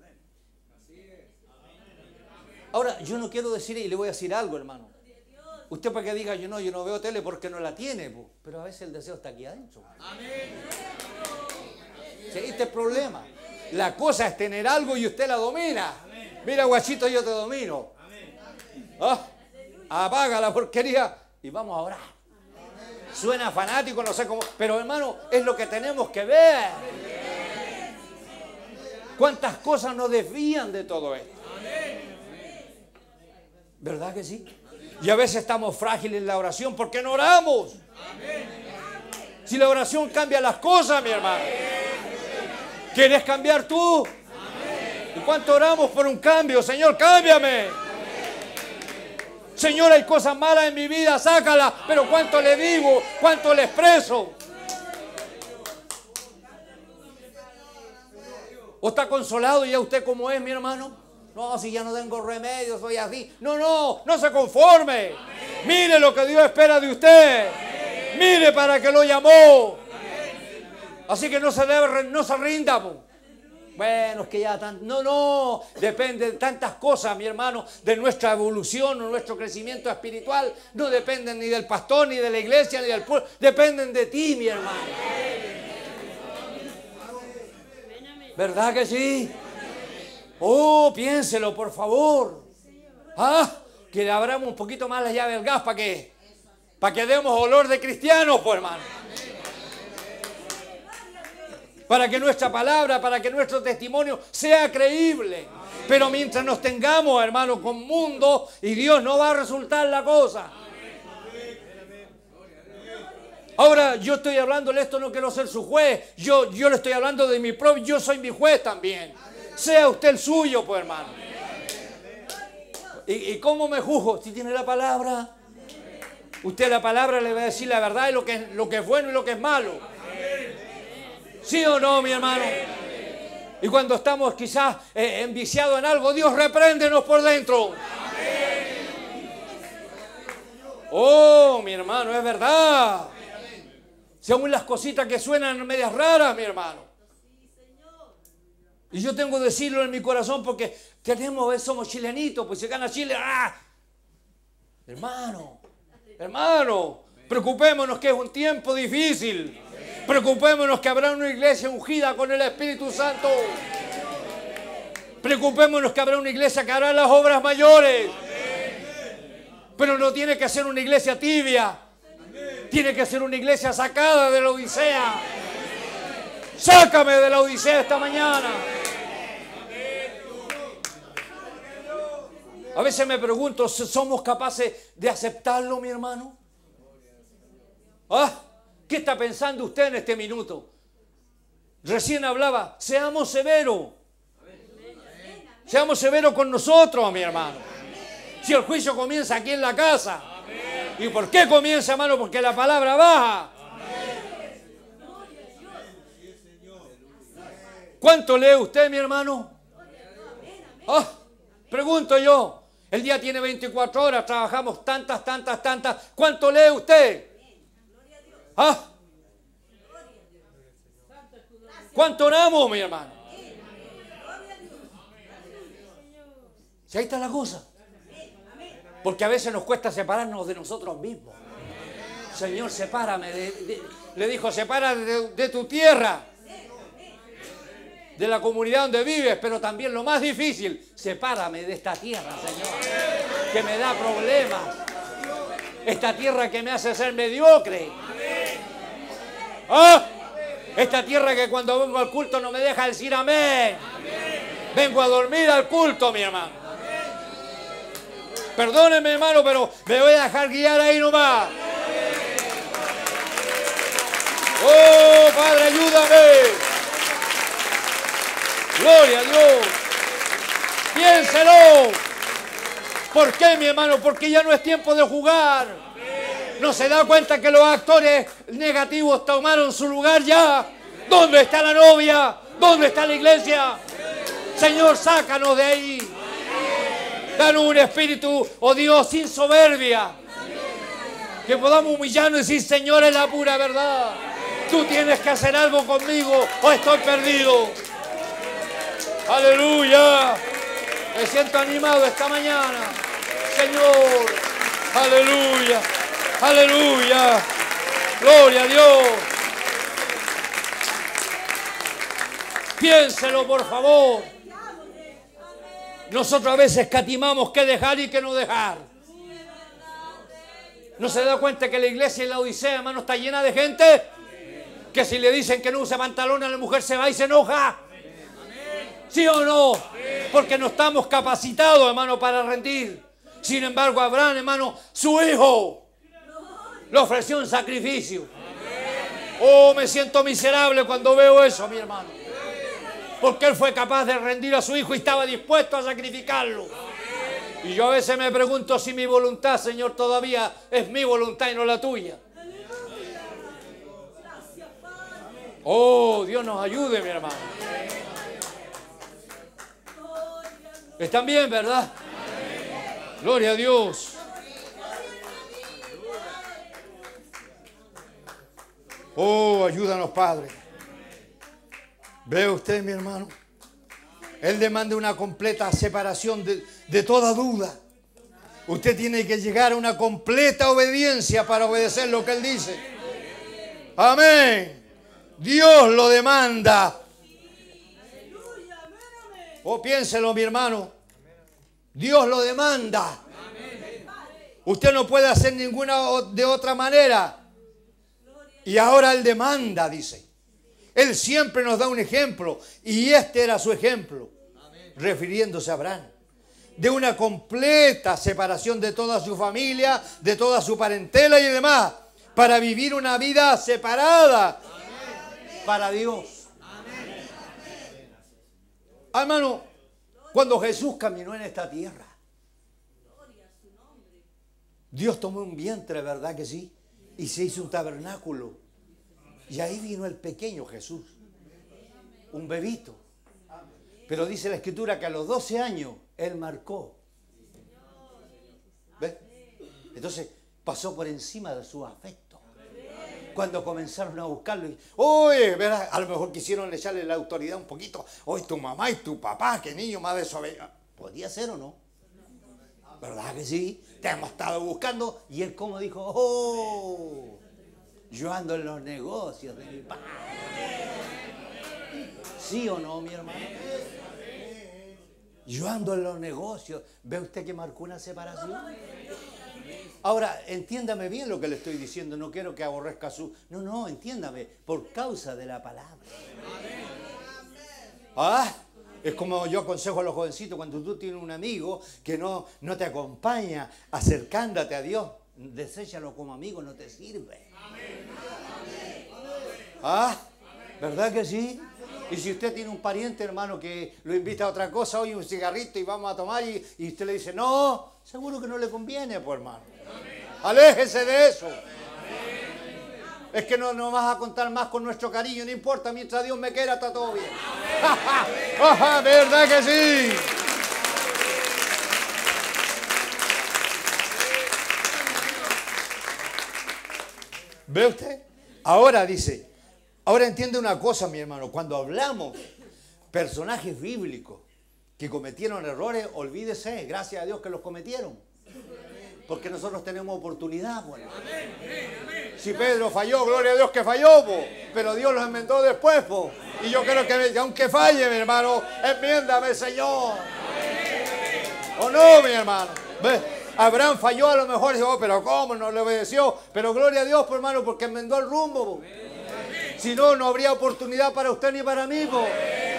Ahora, yo no quiero decir, y le voy a decir algo, hermano. Usted para que diga, yo no veo tele porque no la tiene, pero a veces el deseo está aquí adentro. ¿Sí? Este es el problema. La cosa es tener algo y usted la domina. Mira, guachito, yo te domino. ¿Ah? Apaga la porquería y vamos a orar. Suena fanático, no sé cómo, pero hermano, es lo que tenemos que ver. ¿Cuántas cosas nos desvían de todo esto? ¿Verdad que sí? Y a veces estamos frágiles en la oración porque no oramos. Si la oración cambia las cosas, mi hermano. ¿Quieres cambiar tú? ¿Y cuánto oramos por un cambio? Señor, cámbiame. Señor, hay cosas malas en mi vida, sácala. Pero ¿cuánto le digo? ¿Cuánto le expreso? ¿O está consolado ya usted como es, mi hermano? No, si ya no tengo remedio, soy así. No se conforme. Mire lo que Dios espera de usted. Mire para qué lo llamó. Así que no se rinda. Bueno, es que ya depende de tantas cosas, mi hermano, de nuestra evolución o nuestro crecimiento espiritual. No dependen ni del pastor, ni de la iglesia, ni del pueblo. Dependen de ti, mi hermano. ¿Verdad que sí? Oh, piénselo, por favor. Que le abramos un poquito más la llave del gas para que demos olor de cristianos, pues, hermano. Para que nuestra palabra, para que nuestro testimonio sea creíble. Pero mientras nos tengamos, hermano, con mundo y Dios, no va a resultar la cosa. Ahora, yo estoy hablándole esto, no quiero ser su juez. Yo le estoy hablando de mi propio, yo soy mi juez también. Sea usted el suyo, pues, hermano. ¿Y cómo me juzgo? Si tiene la palabra. Usted la palabra le va a decir la verdad y lo que es bueno y lo que es malo. ¿Sí o no, mi hermano? Y cuando estamos quizás enviciados en algo, Dios repréndenos por dentro. Oh, mi hermano, es verdad. Si aún las cositas que suenan medias raras, mi hermano. Y yo tengo que decirlo en mi corazón porque somos chilenitos, pues si gana Chile, ¡ah! Hermano, preocupémonos que es un tiempo difícil. Preocupémonos que habrá una iglesia ungida con el Espíritu Santo. Preocupémonos que habrá una iglesia que hará las obras mayores. Pero no tiene que ser una iglesia tibia. Tiene que ser una iglesia sacada de la Odisea. Sácame de la Odisea esta mañana. A veces me pregunto, ¿somos capaces de aceptarlo, mi hermano? ¿Ah? ¿Qué está pensando usted en este minuto? Recién hablaba, seamos severos. Seamos severos con nosotros, mi hermano. Si el juicio comienza aquí en la casa. ¿Y por qué comienza, hermano? Porque la palabra baja. ¿Cuánto lee usted, mi hermano? Ah, pregunto yo. El día tiene 24 horas, trabajamos tantas. ¿Cuánto lee usted? ¿Ah? ¿Cuánto oramos, mi hermano? Si ahí está la cosa. Porque a veces nos cuesta separarnos de nosotros mismos. Señor, sepárame. Le dijo, separa de tu tierra. De la comunidad donde vives, pero también lo más difícil, sepárame de esta tierra, Señor, que me da problemas. Esta tierra que me hace ser mediocre. ¡Ah! Esta tierra que cuando vengo al culto no me deja decir amén. Vengo a dormir al culto, mi hermano. Perdónenme, hermano, pero me voy a dejar guiar ahí nomás. ¡Oh, Padre, ayúdame! ¡Gloria a Dios! ¡Piénselo! ¿Por qué, mi hermano? Porque ya no es tiempo de jugar. ¿No se da cuenta que los actores negativos tomaron su lugar ya? ¿Dónde está la novia? ¿Dónde está la iglesia? Señor, sácanos de ahí. Danos un espíritu, oh Dios, sin soberbia. Que podamos humillarnos y decir, Señor, es la pura verdad. Tú tienes que hacer algo conmigo o estoy perdido. Aleluya. Me siento animado esta mañana. Señor. Aleluya. Aleluya. Gloria a Dios. Piénselo, por favor. Nosotros a veces escatimamos qué dejar y qué no dejar. ¿No se da cuenta que la iglesia en la Odisea, hermano, está llena de gente? Que si le dicen que no use pantalones, la mujer se va y se enoja. ¿Sí o no? Porque no estamos capacitados, hermano, para rendir. Sin embargo, Abraham, hermano, su hijo, le ofreció un sacrificio. Oh, me siento miserable cuando veo eso, mi hermano. Porque él fue capaz de rendir a su hijo y estaba dispuesto a sacrificarlo. Y yo a veces me pregunto si mi voluntad, Señor, todavía es mi voluntad y no la tuya. Oh, Dios nos ayude, mi hermano. ¿Están bien, verdad? Gloria a Dios. Oh, ayúdanos, Padre. ¿Ve usted, mi hermano? Él demanda una completa separación de toda duda. Usted tiene que llegar a una completa obediencia para obedecer lo que Él dice. Amén. Dios lo demanda. Oh, piénselo, mi hermano. Dios lo demanda. Usted no puede hacer ninguna de otra manera. Y ahora Él demanda, dice. Él siempre nos da un ejemplo. Y este era su ejemplo. Refiriéndose a Abraham. De una completa separación de toda su familia, de toda su parentela y demás. Para vivir una vida separada para Dios. Hermano, cuando Jesús caminó en esta tierra, Dios tomó un vientre, ¿verdad que sí? Y se hizo un tabernáculo. Y ahí vino el pequeño Jesús, un bebito. Pero dice la Escritura que a los 12 años Él marcó. ¿Ves? Entonces pasó por encima de su afecto. cuando comenzaron a buscarlo, oye, ¿verdad? A lo mejor quisieron echarle la autoridad un poquito. Oye, tu mamá y tu papá, qué niño más desobediente. ¿Podía ser o no? ¿Verdad que sí? Te hemos estado buscando. Y él como dijo, oh, yo ando en los negocios de mi padre. ¿Sí o no, mi hermano? Yo ando en los negocios. ¿Ve usted que marcó una separación? Ahora, entiéndame bien lo que le estoy diciendo. No quiero que aborrezca su... No, entiéndame. Por causa de la palabra. ¿Ah? Es como yo aconsejo a los jovencitos, cuando tú tienes un amigo que no te acompaña acercándote a Dios, deséchalo como amigo, no te sirve. ¿Ah? ¿Verdad que sí? Y si usted tiene un pariente, hermano, que lo invita a otra cosa, oye, un cigarrito y vamos a tomar, y usted le dice, no, seguro que no le conviene, pues, hermano. Aléjese de eso. Es que no vas a contar más con nuestro cariño, no importa, mientras Dios me quiera está todo bien. ¿Verdad que sí? ¿Ve usted? Ahora dice, ahora entiende una cosa, mi hermano, cuando hablamos personajes bíblicos que cometieron errores, olvídese, gracias a Dios que los cometieron. Porque nosotros tenemos oportunidad, bueno. Si Pedro falló, gloria a Dios que falló, po. Pero Dios los enmendó después, po. Y yo creo que aunque falle, mi hermano, enmiéndame, Señor. ¿O no, mi hermano? ¿Ves? Abraham falló a lo mejor, dijo, pero ¿cómo? No le obedeció. Pero gloria a Dios, po, hermano, porque enmendó el rumbo, po. Si no, no habría oportunidad para usted ni para mí, po.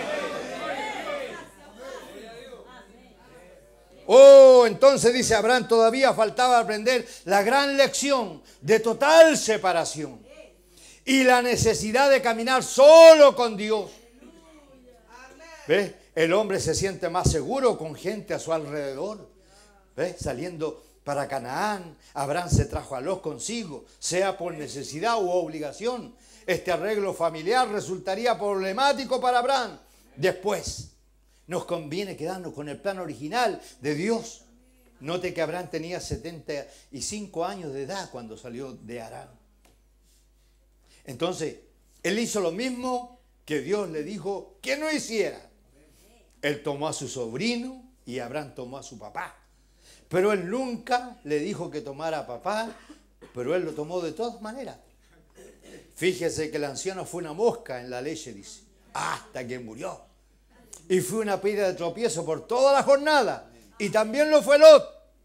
Oh, entonces dice Abraham, todavía faltaba aprender la gran lección de total separación y la necesidad de caminar solo con Dios. ¿Ves? El hombre se siente más seguro con gente a su alrededor. ¿Ves? Saliendo para Canaán, Abraham se trajo a Lot consigo, sea por necesidad u obligación. Este arreglo familiar resultaría problemático para Abraham. Después, nos conviene quedarnos con el plan original de Dios. Note que Abraham tenía 75 años de edad cuando salió de Harán. Entonces, él hizo lo mismo que Dios le dijo que no hiciera. Él tomó a su sobrino y Abraham tomó a su papá. Pero él nunca le dijo que tomara a papá, pero él lo tomó de todas maneras. Fíjese que el anciano fue una mosca en la leche, dice, hasta que murió. Y fue una piedra de tropiezo por toda la jornada. Y también lo fue Lot.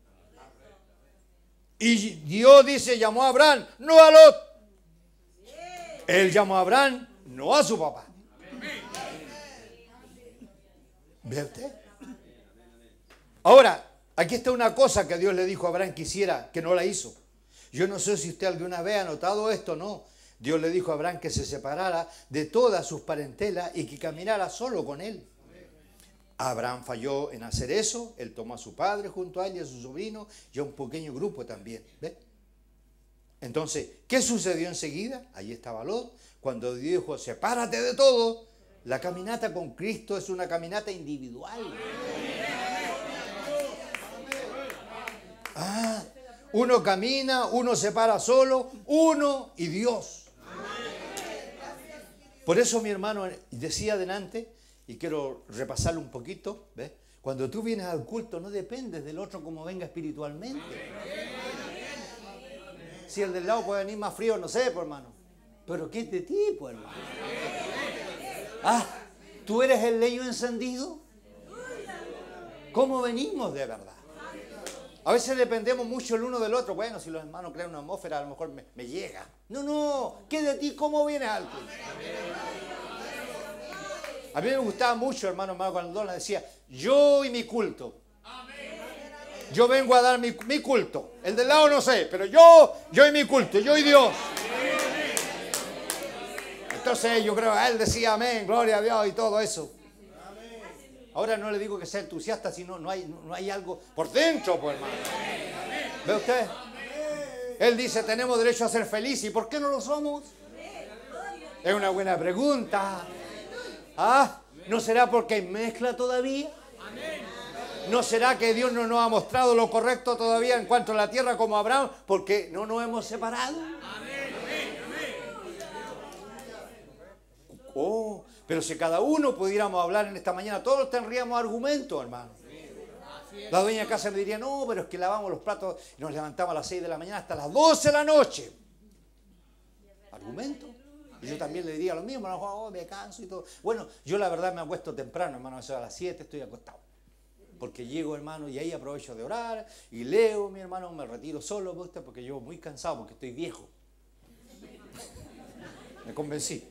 Y Dios dice, llamó a Abraham, no a Lot. Él llamó a Abraham, no a su papá. ¿Ve usted? Ahora, aquí está una cosa que Dios le dijo a Abraham que hiciera, que no la hizo. Yo no sé si usted alguna vez ha notado esto o no. Dios le dijo a Abraham que se separara de todas sus parentelas y que caminara solo con él. Abraham falló en hacer eso. Él tomó a su padre junto a él y a su sobrino y a un pequeño grupo también. ¿Ve? Entonces, ¿qué sucedió enseguida? Allí estaba Lot. Cuando Dios dijo, sepárate de todo. La caminata con Cristo es una caminata individual. Uno camina, uno se para solo, uno y Dios. Por eso, mi hermano, decía adelante, y quiero repasarlo un poquito, ¿ves? Cuando tú vienes al culto no dependes del otro como venga espiritualmente. Si el del lado puede venir más frío, no sé, pues, hermano. Pero ¿qué es de ti, pues, hermano? ¿Tú eres el leño encendido? ¿Cómo venimos de verdad? A veces dependemos mucho el uno del otro. Bueno, si los hermanos crean una atmósfera, a lo mejor me llega. No, ¿qué de ti? ¿Cómo vienes al culto? A mí me gustaba mucho, hermano, cuando Dona decía, yo y mi culto. Yo vengo a dar mi culto. El del lado no sé, pero yo y mi culto, yo y Dios. Entonces yo creo que él decía amén, gloria a Dios y todo eso. Ahora no le digo que sea entusiasta, sino no hay algo por dentro, pues, hermano. ¿Ve usted? Él dice, tenemos derecho a ser felices. ¿Y por qué no lo somos? Es una buena pregunta. ¿No será porque hay mezcla todavía? ¿No será que Dios no nos ha mostrado lo correcto todavía en cuanto a la tierra como Abraham? Porque no nos hemos separado. Oh, pero si cada uno pudiéramos hablar en esta mañana, todos tendríamos argumentos, hermano. La dueña de casa me diría, no, pero es que lavamos los platos y nos levantamos a las 6 de la mañana hasta las 12 de la noche. ¿Argumento? Y yo también le diría lo mismo, no, oh, me canso y todo. Bueno, yo la verdad me acuesto temprano, hermano, a las 7 estoy acostado. Porque llego, hermano, y ahí aprovecho de orar y leo, mi hermano, me retiro solo, porque yo muy cansado, porque estoy viejo. Me convencí.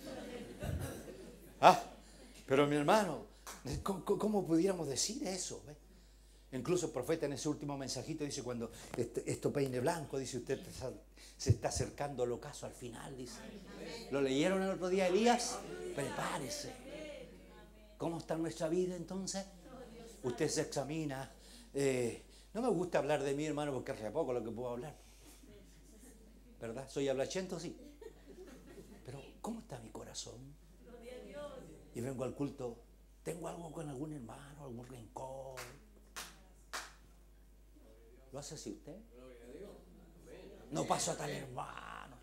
Pero mi hermano, ¿cómo pudiéramos decir eso? ¿Ve? Incluso el profeta en ese último mensajito dice, cuando esto peine blanco, dice, usted se está acercando el ocaso al final, dice. ¿Lo leyeron el otro día, Elías? Prepárese. ¿Cómo está nuestra vida entonces? Usted se examina. No me gusta hablar de mí, hermano, porque es re poco lo que puedo hablar. ¿Verdad? Soy hablachento, sí. Pero, ¿cómo está mi corazón? Y vengo al culto, ¿tengo algo con algún hermano, algún rencor? ¿Lo hace así usted? No paso a tal hermano.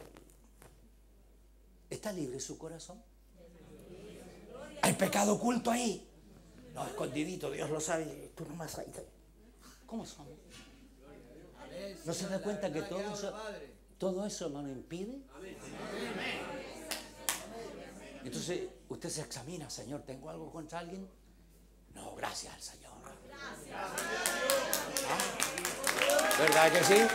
¿Está libre su corazón? ¿Hay pecado oculto ahí? No, escondidito, Dios lo sabe. Tú nomás ahí. ¿Cómo somos? ¿No se da cuenta que todo eso, hermano, impide? Entonces, usted se examina, Señor, ¿tengo algo contra alguien? No, gracias al Señor. ¿Verdad que sí?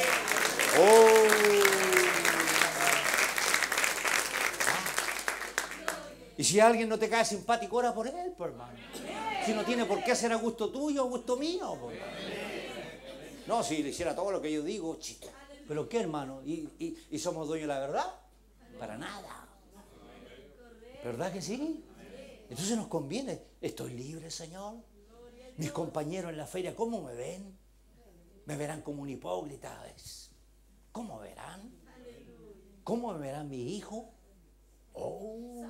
Y si alguien no te cae simpático, ora por él, por hermano. Si no tiene por qué ser a gusto tuyo o gusto mío. Por. No, si le hiciera todo lo que yo digo, chica. ¿Pero qué, hermano? ¿Y somos dueños de la verdad? Para nada. ¿Verdad que sí? Entonces nos conviene. Estoy libre, Señor. Mis compañeros en la feria, ¿cómo me ven? ¿Me verán como un hipócrita? ¿Cómo verán? ¿Cómo me verán mi hijo? Oh.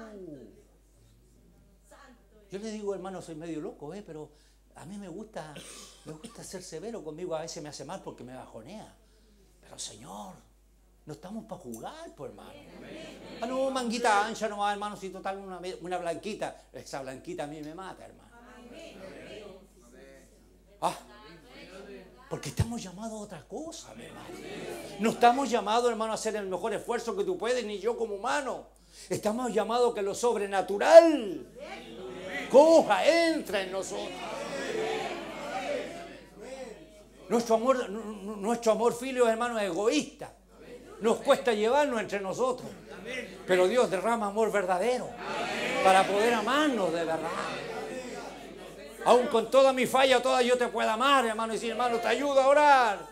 Yo le digo, hermano, soy medio loco, pero a mí me gusta ser severo conmigo. A veces me hace mal porque me bajonea. Pero, Señor, no estamos para jugar, pues, hermano. No, manguita ancha nomás, hermano, si total una blanquita. Esa blanquita a mí me mata, hermano. Porque estamos llamados a otra cosa, hermano. No estamos llamados, hermano, a hacer el mejor esfuerzo que tú puedes, ni yo como humano. Estamos llamados a que lo sobrenatural coja, entra en nosotros. Nuestro amor filio, hermano, es egoísta. Nos cuesta llevarnos entre nosotros. Pero Dios derrama amor verdadero para poder amarnos de verdad. Aún con toda mi falla, toda yo te puedo amar, hermano, y decir, hermano, te ayudo a orar.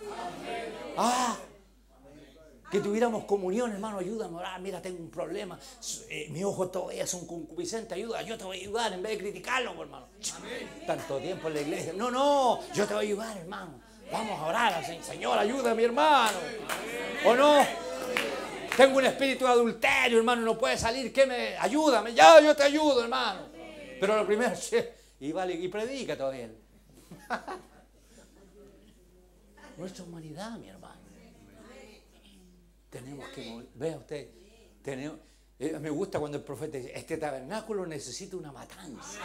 Que tuviéramos comunión, hermano, ayúdame a orar. Mira, tengo un problema. Mis ojos todavía son concupiscentes, ayuda. Yo te voy a ayudar en vez de criticarlo, hermano. Tanto tiempo en la iglesia. No, yo te voy a ayudar, hermano. Vamos a orar, Señor, ayuda a mi hermano. ¿O no? Tengo un espíritu de adulterio, hermano, no puede salir. Ayúdame, ya, yo te ayudo, hermano. Pero lo primero, y predica todavía él. Nuestra humanidad, mi hermano. Tenemos que mover. Vea usted, me gusta cuando el profeta dice, este tabernáculo necesita una matanza.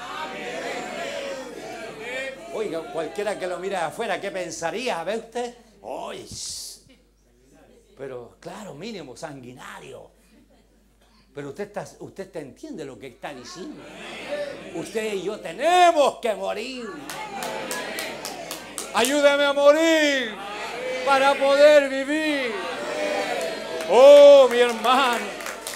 Oiga, cualquiera que lo mire de afuera, ¿qué pensaría? ¿Ve usted? Oye, pero claro, mínimo, sanguinario. Pero usted entiende lo que está diciendo. Usted y yo tenemos que morir. Ayúdame a morir para poder vivir. Oh, mi hermano.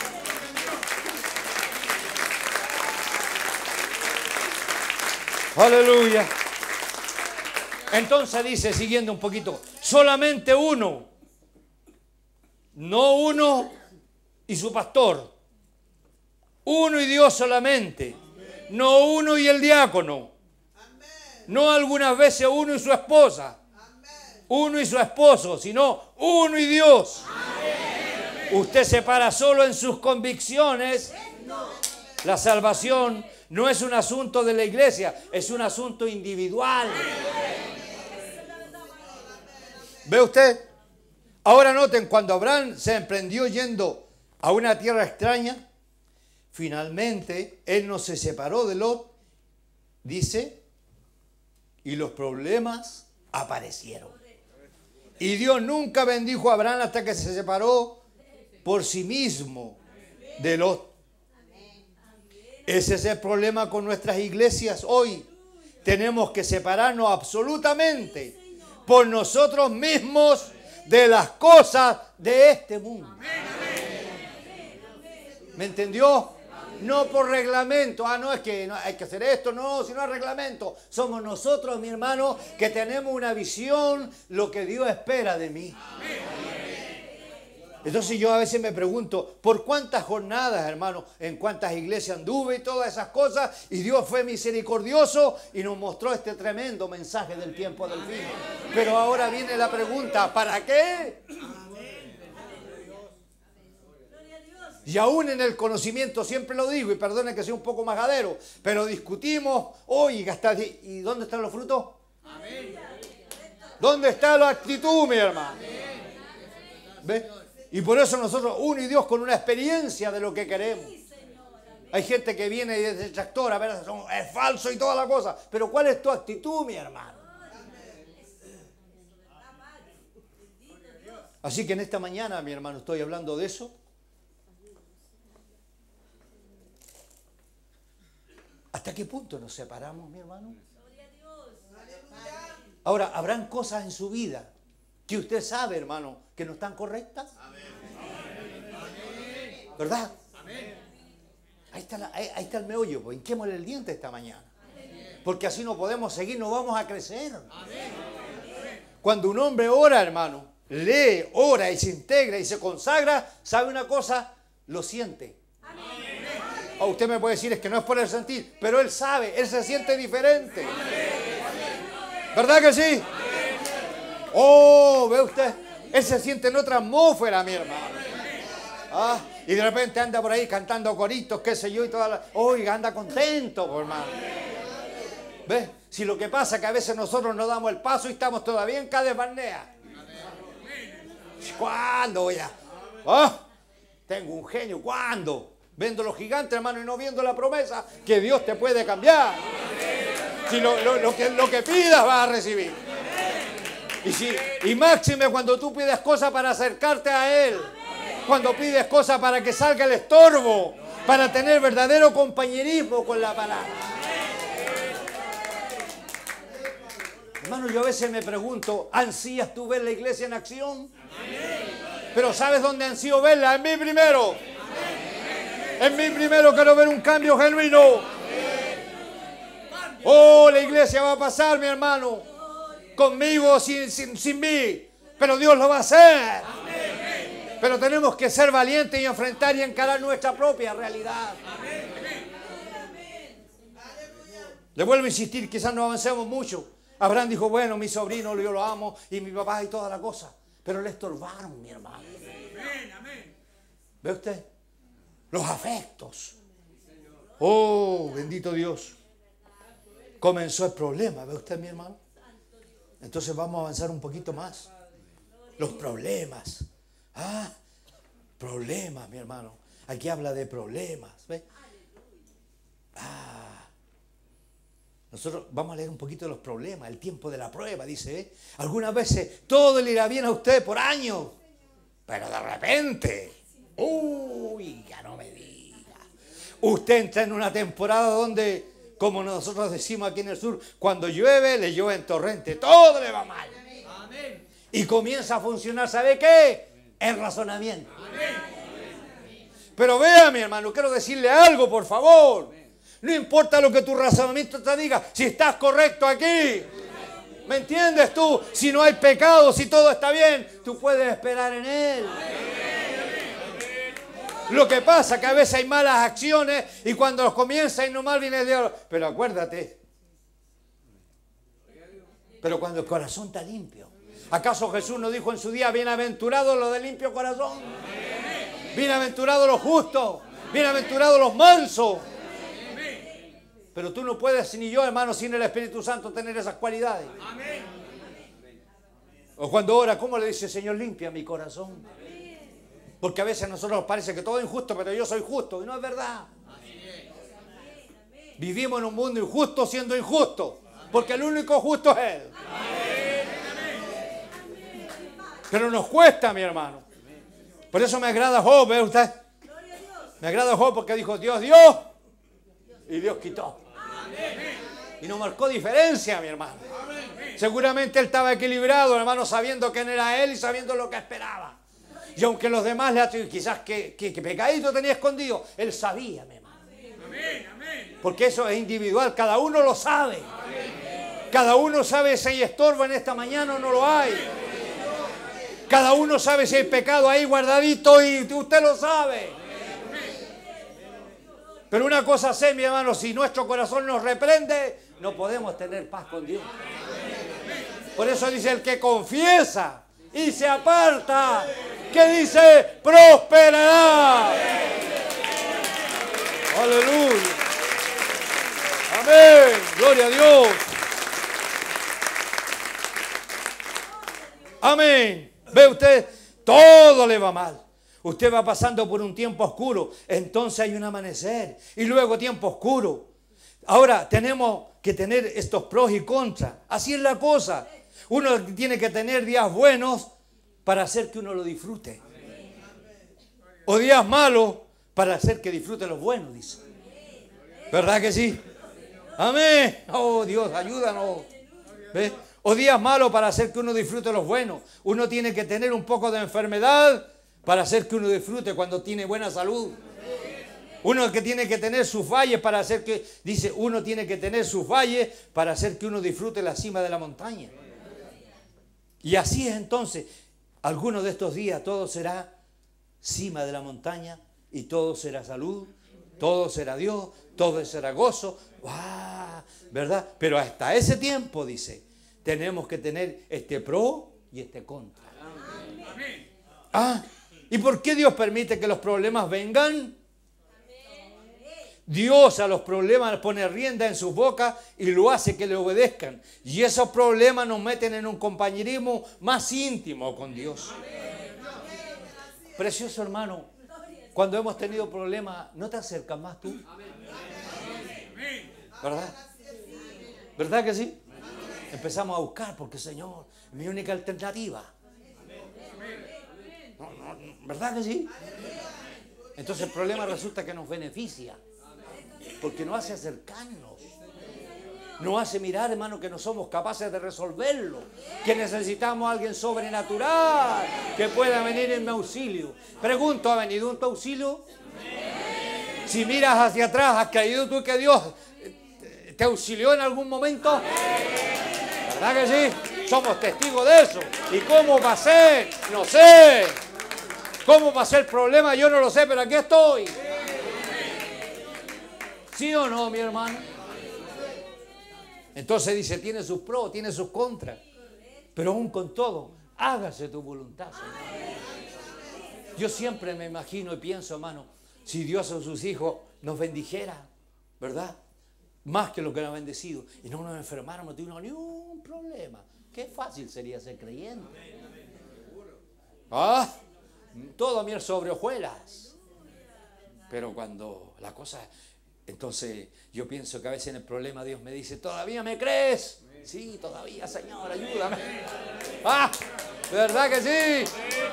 Aleluya. Entonces dice, siguiendo un poquito, solamente uno, no uno y su pastor, uno y Dios solamente, no uno y el diácono, no algunas veces uno y su esposa, uno y su esposo, sino uno y Dios. Usted se para solo en sus convicciones. La salvación no es un asunto de la iglesia, es un asunto individual. ¿Ve usted? Ahora noten, cuando Abraham se emprendió yendo a una tierra extraña, finalmente Él no se separó de Lot, dice, y los problemas aparecieron. Y Dios nunca bendijo a Abraham hasta que se separó por sí mismo de Lot. Ese es el problema con nuestras iglesias hoy. Tenemos que separarnos absolutamente por nosotros mismos de las cosas de este mundo. ¿Me entendió? No por reglamento. No, es que no, hay que hacer esto. No, si no es reglamento. Somos nosotros, mi hermano, que tenemos una visión, lo que Dios espera de mí. Entonces yo a veces me pregunto, ¿por cuántas jornadas, hermano, en cuántas iglesias anduve y todas esas cosas? Y Dios fue misericordioso y nos mostró este tremendo mensaje del tiempo del fin. Pero ahora viene la pregunta, ¿para qué? Y aún en el conocimiento, siempre lo digo, y perdone que sea un poco majadero, pero discutimos, oiga, ¿y dónde están los frutos? ¿Dónde está la actitud, mi hermano? ¿Ves? Y por eso nosotros, uno y Dios, con una experiencia de lo que queremos. Hay gente que viene y es detractora, ¿verdad? Es falso y toda la cosa. Pero ¿cuál es tu actitud, mi hermano? Así que en esta mañana, mi hermano, estoy hablando de eso. ¿Hasta qué punto nos separamos, mi hermano? Ahora, ¿habrán cosas en su vida que usted sabe, hermano, que no están correctas? ¿Verdad? Ahí está el meollo, pues hinquémosle el diente esta mañana. Porque así no podemos seguir, no vamos a crecer. Cuando un hombre ora, hermano, lee, ora y se integra y se consagra, ¿sabe una cosa? Lo siente. O usted me puede decir, es que no es por el sentir, pero él sabe, él se siente diferente. ¿Verdad que sí? Oh, ¿ve usted? Él se siente en otra atmósfera, mi hermano. Ah, y de repente anda por ahí cantando coritos, qué sé yo, y toda la... Oiga, anda contento, hermano. ¿Ves? Si lo que pasa es que a veces nosotros no damos el paso y estamos todavía en Cades Barnea. ¿Cuándo voy a...? ¿Ah? Tengo un genio, ¿cuándo? Vendo los gigantes, hermano, y no viendo la promesa que Dios te puede cambiar. Si lo que pidas vas a recibir. Y máxime cuando tú pides cosas para acercarte a Él. Cuando pides cosas para que salga el estorbo. Para tener verdadero compañerismo con la palabra. Hermano, yo a veces me pregunto, ¿ansías tú ver la iglesia en acción? Pero ¿sabes dónde ansío verla? En mí primero. En mí primero quiero ver un cambio genuino. Oh, la iglesia va a pasar, mi hermano. Conmigo, sin mí. Pero Dios lo va a hacer. Pero tenemos que ser valientes y enfrentar y encarar nuestra propia realidad. Le vuelvo a insistir, quizás no avancemos mucho. Abraham dijo, bueno, mi sobrino, yo lo amo, y mi papá y toda la cosa. Pero le estorbaron, mi hermano. ¿Ve usted? Los afectos. Oh, bendito Dios. Comenzó el problema, ¿ve usted, mi hermano? Entonces vamos a avanzar un poquito más. Los problemas. Ah, problemas, mi hermano. Aquí habla de problemas, ¿ve? Nosotros vamos a leer un poquito de los problemas, el tiempo de la prueba, dice, ¿eh? Algunas veces todo le irá bien a usted por años, pero de repente, uy, ya no me diga. Usted entra en una temporada donde, como nosotros decimos aquí en el sur, cuando llueve, le llueve en torrente, todo le va mal. Y comienza a funcionar, ¿sabe qué? El razonamiento. Pero vea, mi hermano, quiero decirle algo, por favor. No importa lo que tu razonamiento te diga, si estás correcto aquí. ¿Me entiendes tú? Si no hay pecado, si todo está bien, tú puedes esperar en Él. Lo que pasa es que a veces hay malas acciones y cuando los comienza y no mal viene Dios. Pero acuérdate. Pero cuando el corazón está limpio. ¿Acaso Jesús no dijo en su día, bienaventurados los de limpio corazón? Bienaventurados los justos. Bienaventurados los mansos. Pero tú no puedes, ni yo, hermano, sin el Espíritu Santo tener esas cualidades. Amén. O cuando ora, ¿cómo le dice, Señor, limpia mi corazón? Porque a veces a nosotros nos parece que todo es injusto, pero yo soy justo. Y no es verdad. Vivimos en un mundo injusto siendo injusto, porque el único justo es Él. Pero nos cuesta, mi hermano. Por eso me agrada Job, ¿ve usted? Me agrada Job porque dijo, Dios dio y Dios quitó. Y no marcó diferencia, mi hermano. Seguramente él estaba equilibrado, hermano, sabiendo quién era él y sabiendo lo que esperaba. Y aunque los demás le hacían, quizás que pecadito tenía escondido, él sabía, mi hermano. Porque eso es individual, cada uno lo sabe. Cada uno sabe si hay estorbo en esta mañana o no lo hay. Cada uno sabe si hay pecado ahí guardadito y usted lo sabe. Pero una cosa sé, mi hermano, si nuestro corazón nos reprende, no podemos tener paz con Dios. Por eso dice el que confiesa y se aparta, que dice prosperará. Aleluya. Amén. Gloria a Dios. Amén. Ve usted, todo le va mal. Usted va pasando por un tiempo oscuro, entonces hay un amanecer y luego tiempo oscuro. Ahora tenemos que tener estos pros y contras. Así es la cosa. Uno tiene que tener días buenos para hacer que uno lo disfrute. O días malos para hacer que disfrute los buenos, dice. ¿Verdad que sí? Amén. Oh, Dios, ayúdanos. ¿Ves? O días malos para hacer que uno disfrute los buenos. Uno tiene que tener un poco de enfermedad para hacer que uno disfrute cuando tiene buena salud. Uno que tiene que tener sus valles para hacer que, dice, uno tiene que tener sus valles para hacer que uno disfrute la cima de la montaña. Y así es entonces, algunos de estos días todo será cima de la montaña y todo será salud, todo será Dios, todo será gozo, ¡wow! ¿Verdad? Pero hasta ese tiempo, dice, tenemos que tener este pro y este contra. ¿Y por qué Dios permite que los problemas vengan? Dios a los problemas pone rienda en sus bocas y lo hace que le obedezcan. Y esos problemas nos meten en un compañerismo más íntimo con Dios. Precioso hermano, cuando hemos tenido problemas, ¿no te acercas más tú? ¿Verdad? ¿Verdad que sí? Empezamos a buscar porque, Señor, es mi única alternativa. ¿Verdad que sí? Entonces el problema resulta que nos beneficia. Porque nos hace acercarnos. Nos hace mirar, hermano, que no somos capaces de resolverlo. Que necesitamos a alguien sobrenatural que pueda venir en mi auxilio. Pregunto, ¿ha venido en tu auxilio? Si miras hacia atrás, ¿has creído tú que Dios te auxilió en algún momento? ¿Verdad que sí? Somos testigos de eso. ¿Y cómo va a ser? No sé. ¿Cómo va a ser el problema? Yo no lo sé, pero aquí estoy. ¿Sí o no, mi hermano? Entonces dice, tiene sus pros, tiene sus contras. Pero aún con todo, hágase tu voluntad, Señor. Yo siempre me imagino y pienso, hermano, si Dios a sus hijos nos bendijera, ¿verdad? Más que lo que nos ha bendecido. Y no nos enfermáramos, no tuviéramos ni un problema. Qué fácil sería ser creyente. Todo miel sobre hojuelas. Pero cuando la cosa... Entonces yo pienso que a veces en el problema Dios me dice, ¿todavía me crees? Sí, todavía, Señor, ayúdame. ¿Verdad que sí?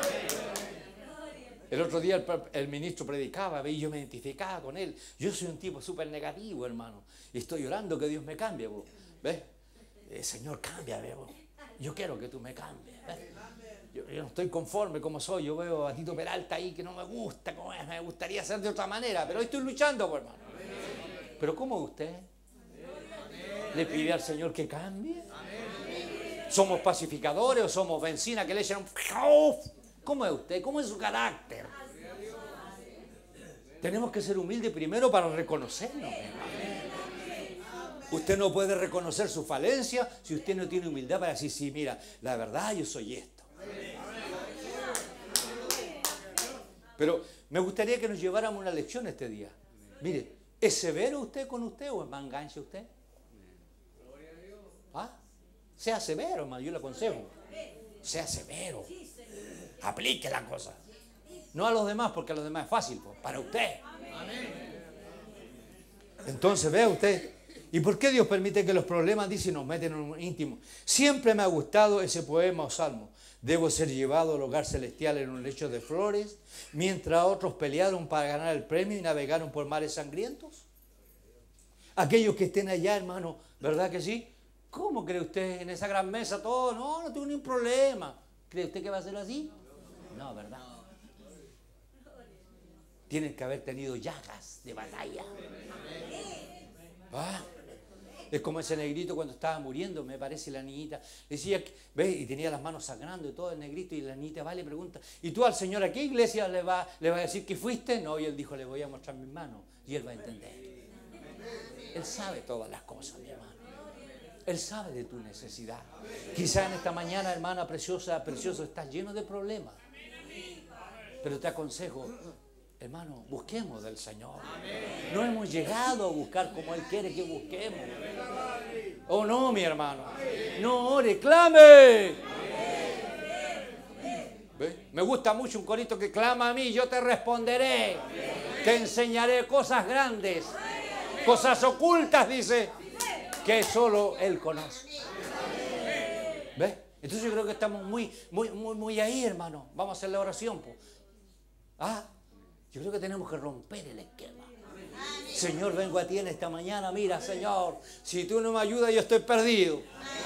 El otro día el ministro predicaba y yo me identificaba con él. Yo soy un tipo súper negativo, hermano. Y estoy orando que Dios me cambie. ¿Ves? Señor, cámbiame. Yo quiero que tú me cambies. ¿Ves? Yo no estoy conforme como soy. Yo veo a Tito Peralta ahí que no me gusta, como es. Me gustaría ser de otra manera. Pero hoy estoy luchando, hermano. Pero ¿cómo usted le pide al Señor que cambie? ¿Somos pacificadores o somos benzina que le echan? ¿Cómo es usted? ¿Cómo es su carácter? Tenemos que ser humildes primero para reconocernos. Usted no puede reconocer su falencia si usted no tiene humildad para decir, sí, mira, la verdad yo soy esto. Pero me gustaría que nos lleváramos una lección este día. Mire, ¿es severo usted con usted o es manganche usted? Sea severo, hermano, yo le aconsejo. Sea severo. Aplique la cosa. No a los demás, porque a los demás es fácil, pues, para usted. Entonces, vea usted, ¿y por qué Dios permite que los problemas, dice, nos meten en un íntimo? Siempre me ha gustado ese poema o salmo. Debo ser llevado al hogar celestial en un lecho de flores, mientras otros pelearon para ganar el premio y navegaron por mares sangrientos. Aquellos que estén allá, hermano, ¿verdad que sí? ¿Cómo cree usted en esa gran mesa todo? No, no tengo ningún problema. ¿Cree usted que va a ser así? No, ¿verdad? Tienen que haber tenido llagas de batalla. ¿Ah? Es como ese negrito cuando estaba muriendo, me parece, la niñita decía, ¿ves? Y tenía las manos sangrando y todo el negrito, y la niñita va y le pregunta, ¿y tú al Señor a qué iglesia le va a decir que fuiste? No, y él dijo, le voy a mostrar mis manos, y él va a entender. Él sabe todas las cosas, mi hermano. Él sabe de tu necesidad. Quizá en esta mañana, hermana preciosa, precioso, estás lleno de problemas. Pero te aconsejo, hermano, busquemos del Señor. No hemos llegado a buscar como Él quiere que busquemos. Oh no, mi hermano. No ore, clame. ¿Ve? Me gusta mucho un corito que clama a mí, yo te responderé. Te enseñaré cosas grandes, cosas ocultas, dice, que solo Él conoce. ¿Ves? Entonces yo creo que estamos muy ahí, hermano. Vamos a hacer la oración, pues. Yo creo que tenemos que romper el esquema. Señor, vengo a ti en esta mañana. Mira, Señor, si tú no me ayudas, yo estoy perdido.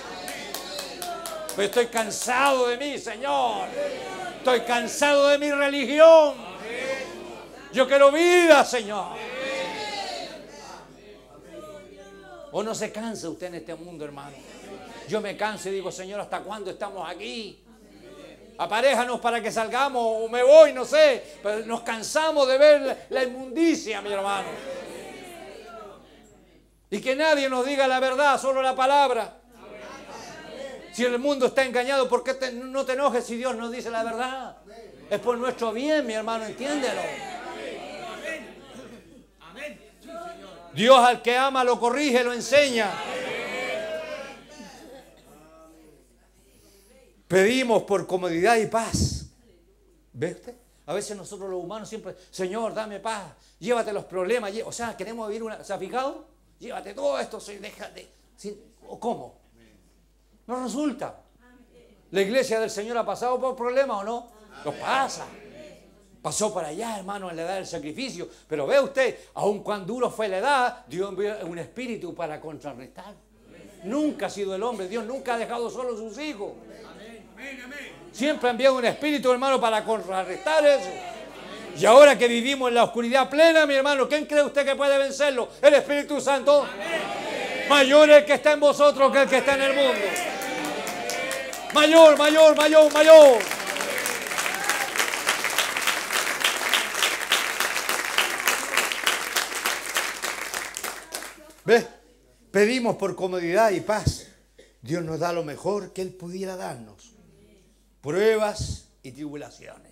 Pero estoy cansado de mí, Señor. Estoy cansado de mi religión. Yo quiero vida, Señor. ¿O no se cansa usted en este mundo, hermano? Yo me canso y digo, Señor, ¿hasta cuándo estamos aquí? Aparéjanos para que salgamos, o me voy, no sé. Pero nos cansamos de ver la inmundicia, mi hermano. Y que nadie nos diga la verdad, solo la palabra. Si el mundo está engañado, ¿por qué no te enojes si Dios nos dice la verdad? Es por nuestro bien, mi hermano, entiéndelo. Dios al que ama lo corrige, lo enseña. Pedimos por comodidad y paz. ¿Ve usted? A veces nosotros los humanos siempre, Señor, dame paz, llévate los problemas. O sea, queremos vivir una... ¿Se ha fijado? Llévate todo esto, déjate. ¿Cómo? No resulta. ¿La iglesia del Señor ha pasado por problemas o no? Lo pasa. Pasó para allá, hermano, en la edad del sacrificio. Pero ve usted, aun cuán duro fue la edad, Dios envió un espíritu para contrarrestar. Nunca ha sido el hombre. Dios nunca ha dejado solo a sus hijos. Siempre ha enviado un espíritu, hermano, para contrarrestar eso. Y ahora que vivimos en la oscuridad plena, mi hermano, ¿quién cree usted que puede vencerlo? El Espíritu Santo. Mayor el que está en vosotros que el que está en el mundo. Mayor, mayor, mayor, mayor. ¿Ves? Pedimos por comodidad y paz. Dios nos da lo mejor que Él pudiera darnos. Pruebas y tribulaciones.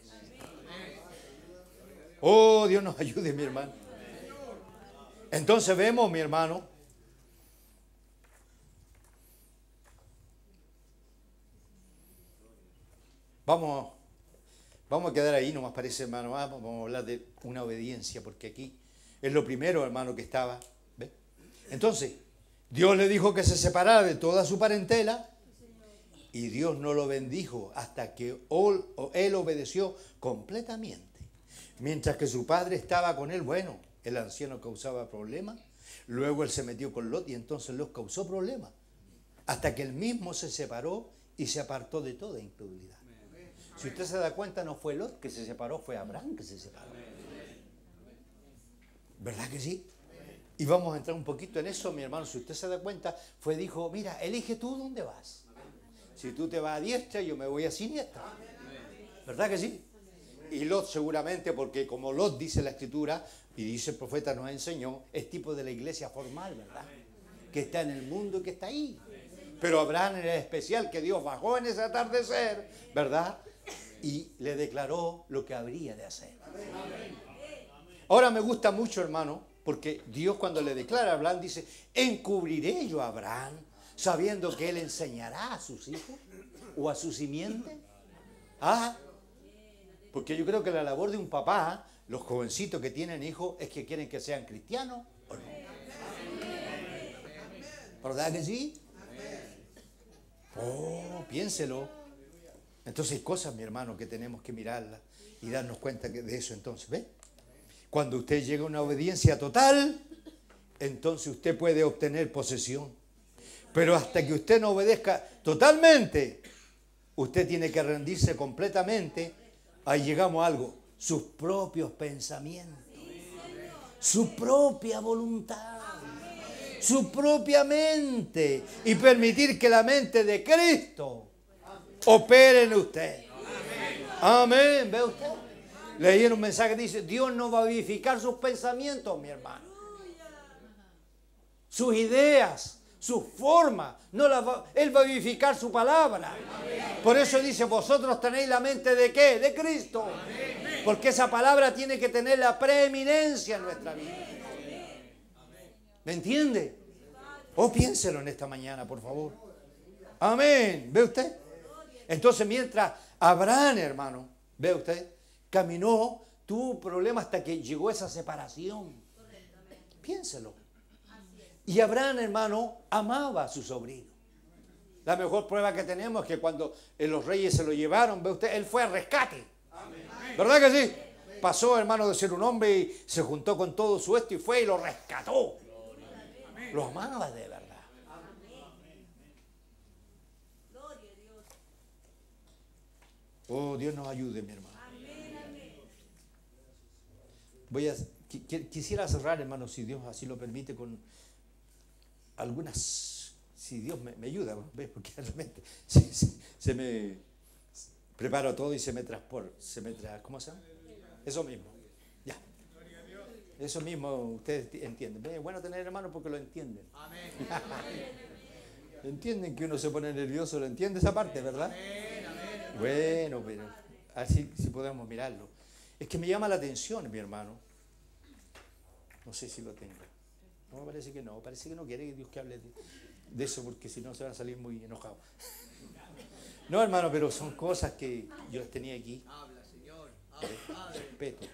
Oh, Dios nos ayude, mi hermano. Entonces vemos, mi hermano, vamos a quedar ahí, nomás parece, hermano. Vamos a hablar de una obediencia, porque aquí es lo primero, hermano, que estaba. ¿Ve? Entonces, Dios le dijo que se separara de toda su parentela. Y Dios no lo bendijo hasta que él obedeció completamente. Mientras que su padre estaba con él, bueno, el anciano causaba problemas. Luego él se metió con Lot y entonces Lot causó problemas. Hasta que él mismo se separó y se apartó de toda incredulidad. Si usted se da cuenta, no fue Lot que se separó, fue Abraham que se separó. ¿Verdad que sí? Y vamos a entrar un poquito en eso, mi hermano. Si usted se da cuenta, dijo, mira, elige tú dónde vas. Si tú te vas a diestra, yo me voy a siniestra. ¿Verdad que sí? Y Lot seguramente, porque como Lot dice la Escritura, y dice el profeta nos enseñó, es tipo de la iglesia formal, ¿verdad? Que está en el mundo y que está ahí. Pero Abraham era especial, que Dios bajó en ese atardecer, ¿verdad? Y le declaró lo que habría de hacer. Ahora me gusta mucho, hermano, porque Dios cuando le declara a Abraham dice, encubriré yo a Abraham, sabiendo que él enseñará a sus hijos o a su simiente. Porque yo creo que la labor de un papá, los jovencitos que tienen hijos, es que quieren que sean cristianos o no. ¿Verdad que sí? Oh, piénselo. Entonces hay cosas, mi hermano, que tenemos que mirarlas y darnos cuenta de eso. Entonces, ¿ve? Cuando usted llega a una obediencia total, entonces usted puede obtener posesión. Pero hasta que usted no obedezca totalmente, usted tiene que rendirse completamente. Ahí llegamos a algo, sus propios pensamientos, su propia voluntad, su propia mente, y permitir que la mente de Cristo opere en usted. Amén. ¿Ve usted? Leí en un mensaje que dice, Dios no va a vivificar sus pensamientos, mi hermano. Sus ideas, sus formas, no las va, Él va a vivificar su palabra. Por eso dice, vosotros tenéis la mente ¿de qué? De Cristo. Porque esa palabra tiene que tener la preeminencia en nuestra vida. ¿Me entiende? O piénselo en esta mañana, por favor. Amén. ¿Ve usted? Entonces, mientras Abraham, hermano, ¿ve usted? Caminó, tuvo problemas hasta que llegó esa separación. Piénselo. Y Abraham, hermano, amaba a su sobrino. La mejor prueba que tenemos es que cuando los reyes se lo llevaron, ¿ve usted? Él fue a rescate. ¿Verdad que sí? Pasó, hermano, de ser un hombre y se juntó con todo su esto y fue y lo rescató. Lo amaba de verdad. Oh, Dios nos ayude, mi hermano. Quisiera cerrar, hermano, si Dios así lo permite, con algunas, si Dios me ayuda, ¿ves? Porque realmente se me preparo todo y se me transporta, ¿cómo se llama? Eso mismo, ya. Eso mismo ustedes entienden. Es bueno tener hermanos porque lo entienden. Entienden que uno se pone nervioso, lo entiende esa parte, ¿verdad? Bueno, pero así si podemos mirarlo. Es que me llama la atención, mi hermano. No sé si lo tengo. No, parece que no. Parece que no quiere que Dios que hable de eso, porque si no se van a salir muy enojados. No, hermano, pero son cosas que yo las tenía aquí. Habla, Señor. Respeto.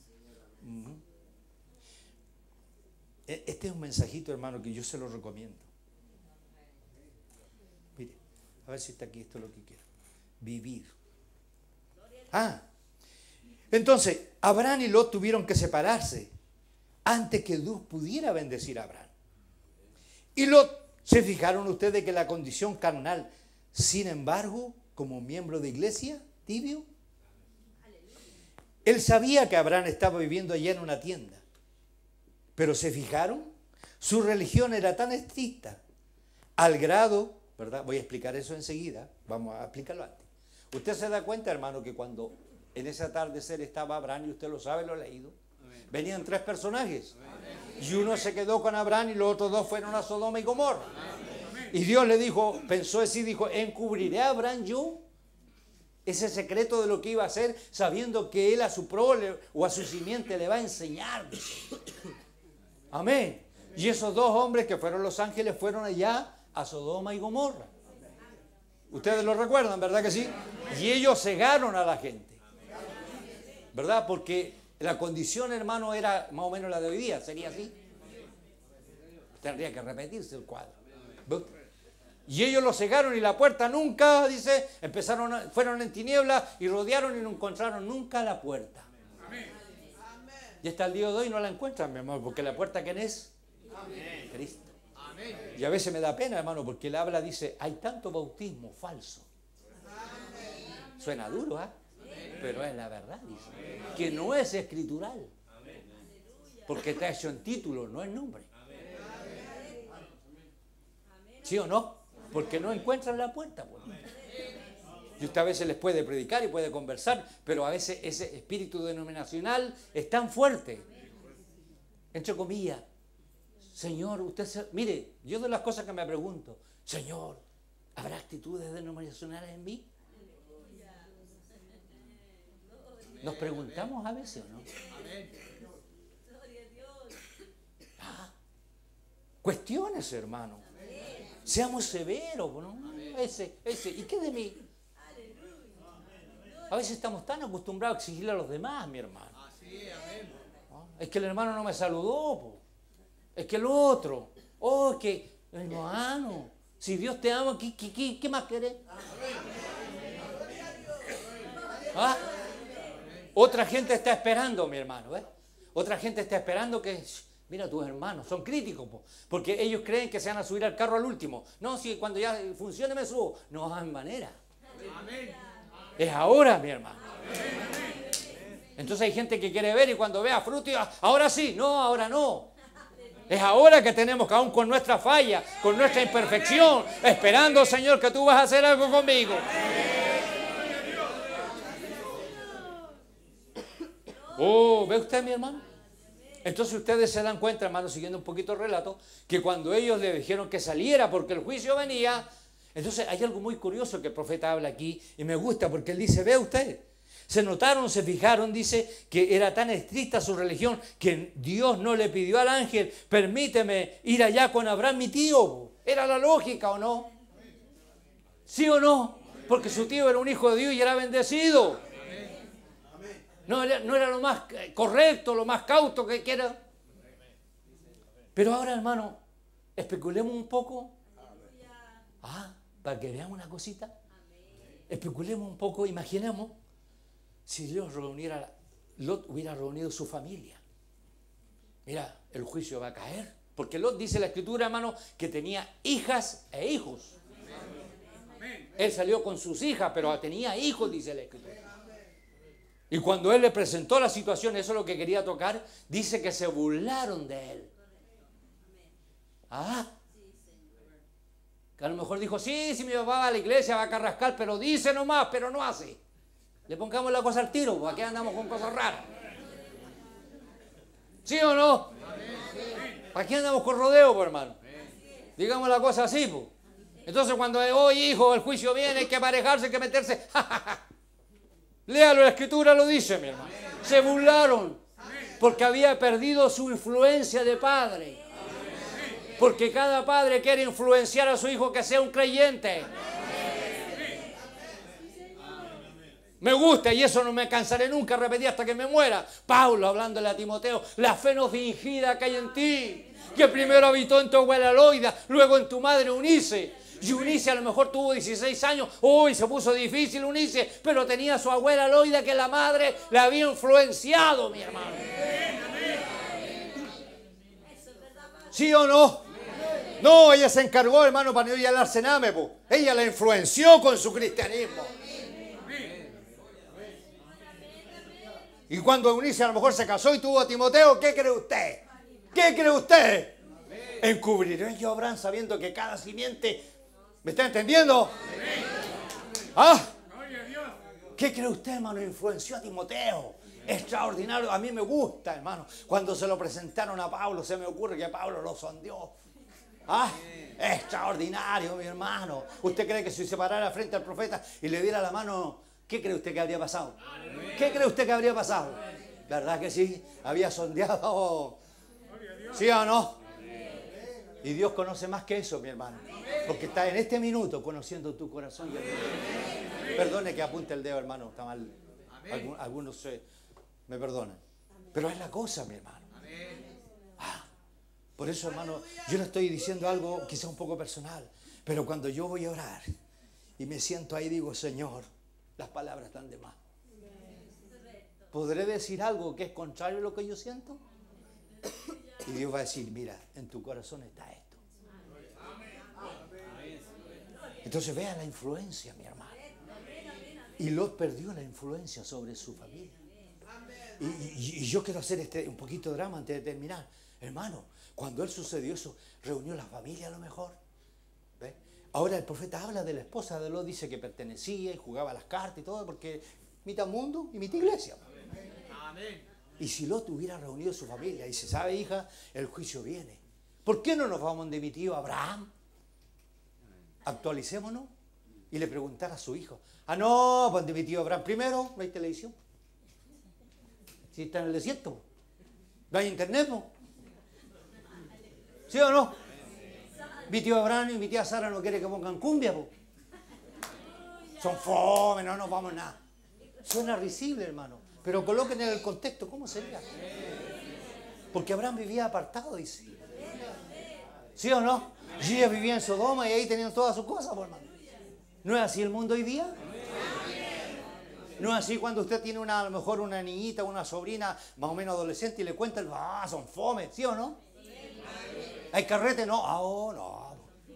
Este es un mensajito, hermano, que yo se lo recomiendo. Mire, a ver si está aquí, esto es lo que quiero. Vivir. Entonces, Abraham y Lot tuvieron que separarse antes que Dios pudiera bendecir a Abraham. Y Lot, ¿se fijaron ustedes que la condición carnal, sin embargo, como miembro de iglesia, tibio? Él sabía que Abraham estaba viviendo allá en una tienda. Pero ¿se fijaron? Su religión era tan estricta, al grado, ¿verdad? Voy a explicar eso enseguida, vamos a explicarlo antes. Usted se da cuenta, hermano, que cuando en ese atardecer estaba Abraham, y usted lo sabe, lo ha leído, venían tres personajes. Y uno se quedó con Abraham y los otros dos fueron a Sodoma y Gomorra. Y Dios le dijo, pensó así, dijo, ¿encubriré a Abraham yo ese secreto de lo que iba a hacer, sabiendo que él a su prole o a su simiente le va a enseñar? Amén. Y esos dos hombres que fueron los ángeles fueron allá a Sodoma y Gomorra. Ustedes lo recuerdan, ¿verdad que sí? Y ellos cegaron a la gente, ¿verdad? Porque la condición, hermano, era más o menos la de hoy día, sería así. Tendría que repetirse el cuadro. Y ellos lo cegaron y la puerta nunca, dice, fueron en tinieblas y rodearon y no encontraron nunca la puerta. Y hasta el día de hoy no la encuentran, mi amor, porque la puerta, ¿quién es? Cristo. Y a veces me da pena, hermano, porque él habla, dice, hay tanto bautismo falso. Suena duro, ¿ah? Pero es la verdad, dice. Que no es escritural. Porque está hecho en título, no en nombre. ¿Sí o no? Porque no encuentran la puerta. Pues. Y usted a veces les puede predicar y puede conversar, pero a veces ese espíritu denominacional es tan fuerte. Entre comillas, Señor, mire, yo de las cosas que me pregunto, Señor, ¿habrá actitudes denominacionales en mí? Nos preguntamos a veces, ¿o no? Cuestiones, hermano. Seamos severos, ¿no? ¿Y qué de mí? A veces estamos tan acostumbrados a exigirle a los demás, mi hermano. ¿No? Es que el hermano no me saludó, po. Es que el otro. Es que Hermano, si Dios te ama, ¿qué más querés? ¿Ah? Otra gente está esperando, mi hermano. Otra gente está esperando que... Mira, tus hermanos son críticos, porque ellos creen que se van a subir al carro al último. No, si cuando ya funcione me subo. No hay manera. Es ahora, mi hermano. Entonces hay gente que quiere ver y cuando vea fruto, ahora sí, no, ahora no. Es ahora que tenemos que, aún con nuestra falla, con nuestra imperfección, esperando, Señor, que tú vas a hacer algo conmigo. Oh, ¿ve usted, mi hermano? Entonces ustedes se dan cuenta, hermano, siguiendo un poquito el relato, que cuando ellos le dijeron que saliera porque el juicio venía, entonces hay algo muy curioso que el profeta habla aquí y me gusta porque él dice, ve usted, se notaron, se fijaron, dice que era tan estricta su religión que Dios no le pidió al ángel, permíteme ir allá con Abraham, mi tío. ¿Era la lógica o no? ¿Sí o no? Porque su tío era un hijo de Dios y era bendecido. No era lo más correcto, lo más cauto que quiera. Pero ahora, hermano, especulemos un poco. Para que veamos una cosita. Especulemos un poco, imaginemos si Lot hubiera reunido su familia. Mira, el juicio va a caer. Porque Lot, dice la Escritura, hermano, que tenía hijas e hijos. Él salió con sus hijas, pero tenía hijos, dice la Escritura. Y cuando él le presentó la situación, eso es lo que quería tocar, dice que se burlaron de él. Que a lo mejor dijo, sí, mi papá va a la iglesia, va a carrascar, pero dice nomás, pero no hace. Le pongamos la cosa al tiro, porque aquí andamos con cosas raras. ¿Sí o no? Aquí andamos con rodeo, pues, hermano. Digamos la cosa así, pues. Entonces cuando hoy, hijo, el juicio viene, hay que aparejarse, hay que meterse. Léalo, la Escritura lo dice, mi hermano. Se burlaron porque había perdido su influencia de padre. Porque cada padre quiere influenciar a su hijo que sea un creyente. Me gusta y eso no me cansaré nunca de repetir hasta que me muera. Pablo hablándole a Timoteo, la fe no fingida que hay en ti, que primero habitó en tu abuela Loida, luego en tu madre Eunice. Y Eunice a lo mejor tuvo 16 años, se puso difícil Eunice, pero tenía a su abuela Loida que la madre la había influenciado, mi hermano. ¿Sí o no? No, ella se encargó, hermano, para no ir al Arsename, po. Ella la influenció con su cristianismo. Y cuando Eunice a lo mejor se casó y tuvo a Timoteo, ¿qué cree usted? ¿Qué cree usted? ¿Encubriré yo a Abraham sabiendo que cada simiente... ¿Me está entendiendo? ¿Qué cree usted, hermano? Influenció a Timoteo. Extraordinario. A mí me gusta, hermano. Cuando se lo presentaron a Pablo, se me ocurre que Pablo lo sondeó. Extraordinario, mi hermano. ¿Usted cree que si se parara frente al profeta y le diera la mano, qué cree usted que habría pasado? ¿Qué cree usted que habría pasado? ¿Verdad que sí? Había sondeado. ¿Sí o no? Y Dios conoce más que eso, mi hermano. Porque está en este minuto conociendo tu corazón y el mío. Perdone que apunte el dedo, hermano. Está mal. Algunos me perdonan. Pero es la cosa, mi hermano. Por eso, hermano, yo le estoy diciendo algo quizá un poco personal. Pero cuando yo voy a orar y me siento ahí, digo, Señor, las palabras están de más. ¿Podré decir algo que es contrario a lo que yo siento? Y Dios va a decir, mira, en tu corazón está esto. Entonces vea la influencia, mi hermano. Y Lot perdió la influencia sobre su familia. Y yo quiero hacer un poquito de drama antes de terminar. Hermano, cuando él sucedió eso, reunió la familia a lo mejor. ¿Ve? Ahora el profeta habla de la esposa de Lot, dice que pertenecía y jugaba las cartas y todo, porque mitad mundo y mitad iglesia. Amén. Y si Lot hubiera reunido su familia y dice, ¿sabe, hija? El juicio viene. ¿Por qué no nos vamos de mi tío Abraham? Actualicémonos y le preguntar a su hijo. No, pues de mi tío Abraham. Primero, no hay televisión. Si está en el desierto. No hay internet, ¿no? ¿Sí o no? Mi tío Abraham y mi tía Sara no quiere que pongan cumbia, po. Son fome, no nos vamos nada. Suena risible, hermano. Pero coloquen en el contexto, ¿cómo sería? Porque Abraham vivía apartado, dice. ¿Sí o no? Y ella vivía en Sodoma y ahí tenían todas sus cosas, pues, hermano. ¿No es así el mundo hoy día? No es así cuando usted tiene a lo mejor una niñita, una sobrina más o menos adolescente y le cuenta, son fome, ¿sí o no? ¿Hay carrete? No, no.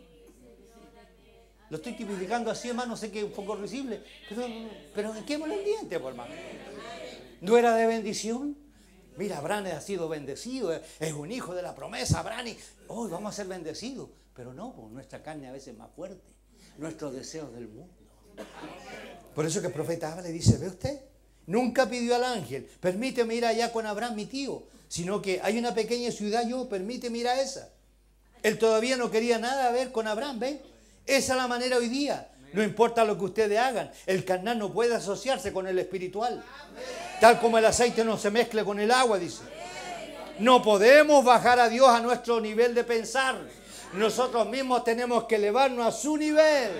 Lo estoy tipificando así, hermano, sé que es un poco risible, pero quémosle el diente, pues, hermano. ¿No era de bendición? Mira, Abraham ha sido bendecido, es un hijo de la promesa, Abraham, y hoy vamos a ser bendecidos. Pero no, pues nuestra carne a veces es más fuerte, nuestros deseos del mundo. Por eso que el profeta habla y dice, ¿ve usted? Nunca pidió al ángel, permíteme ir allá con Abraham, mi tío, sino que hay una pequeña ciudad, permíteme ir a esa. Él todavía no quería nada ver con Abraham, ¿ven? Esa es la manera hoy día. No importa lo que ustedes hagan, el carnal no puede asociarse con el espiritual. Tal como el aceite no se mezcle con el agua, dice. No podemos bajar a Dios a nuestro nivel de pensar. Nosotros mismos tenemos que elevarnos a su nivel.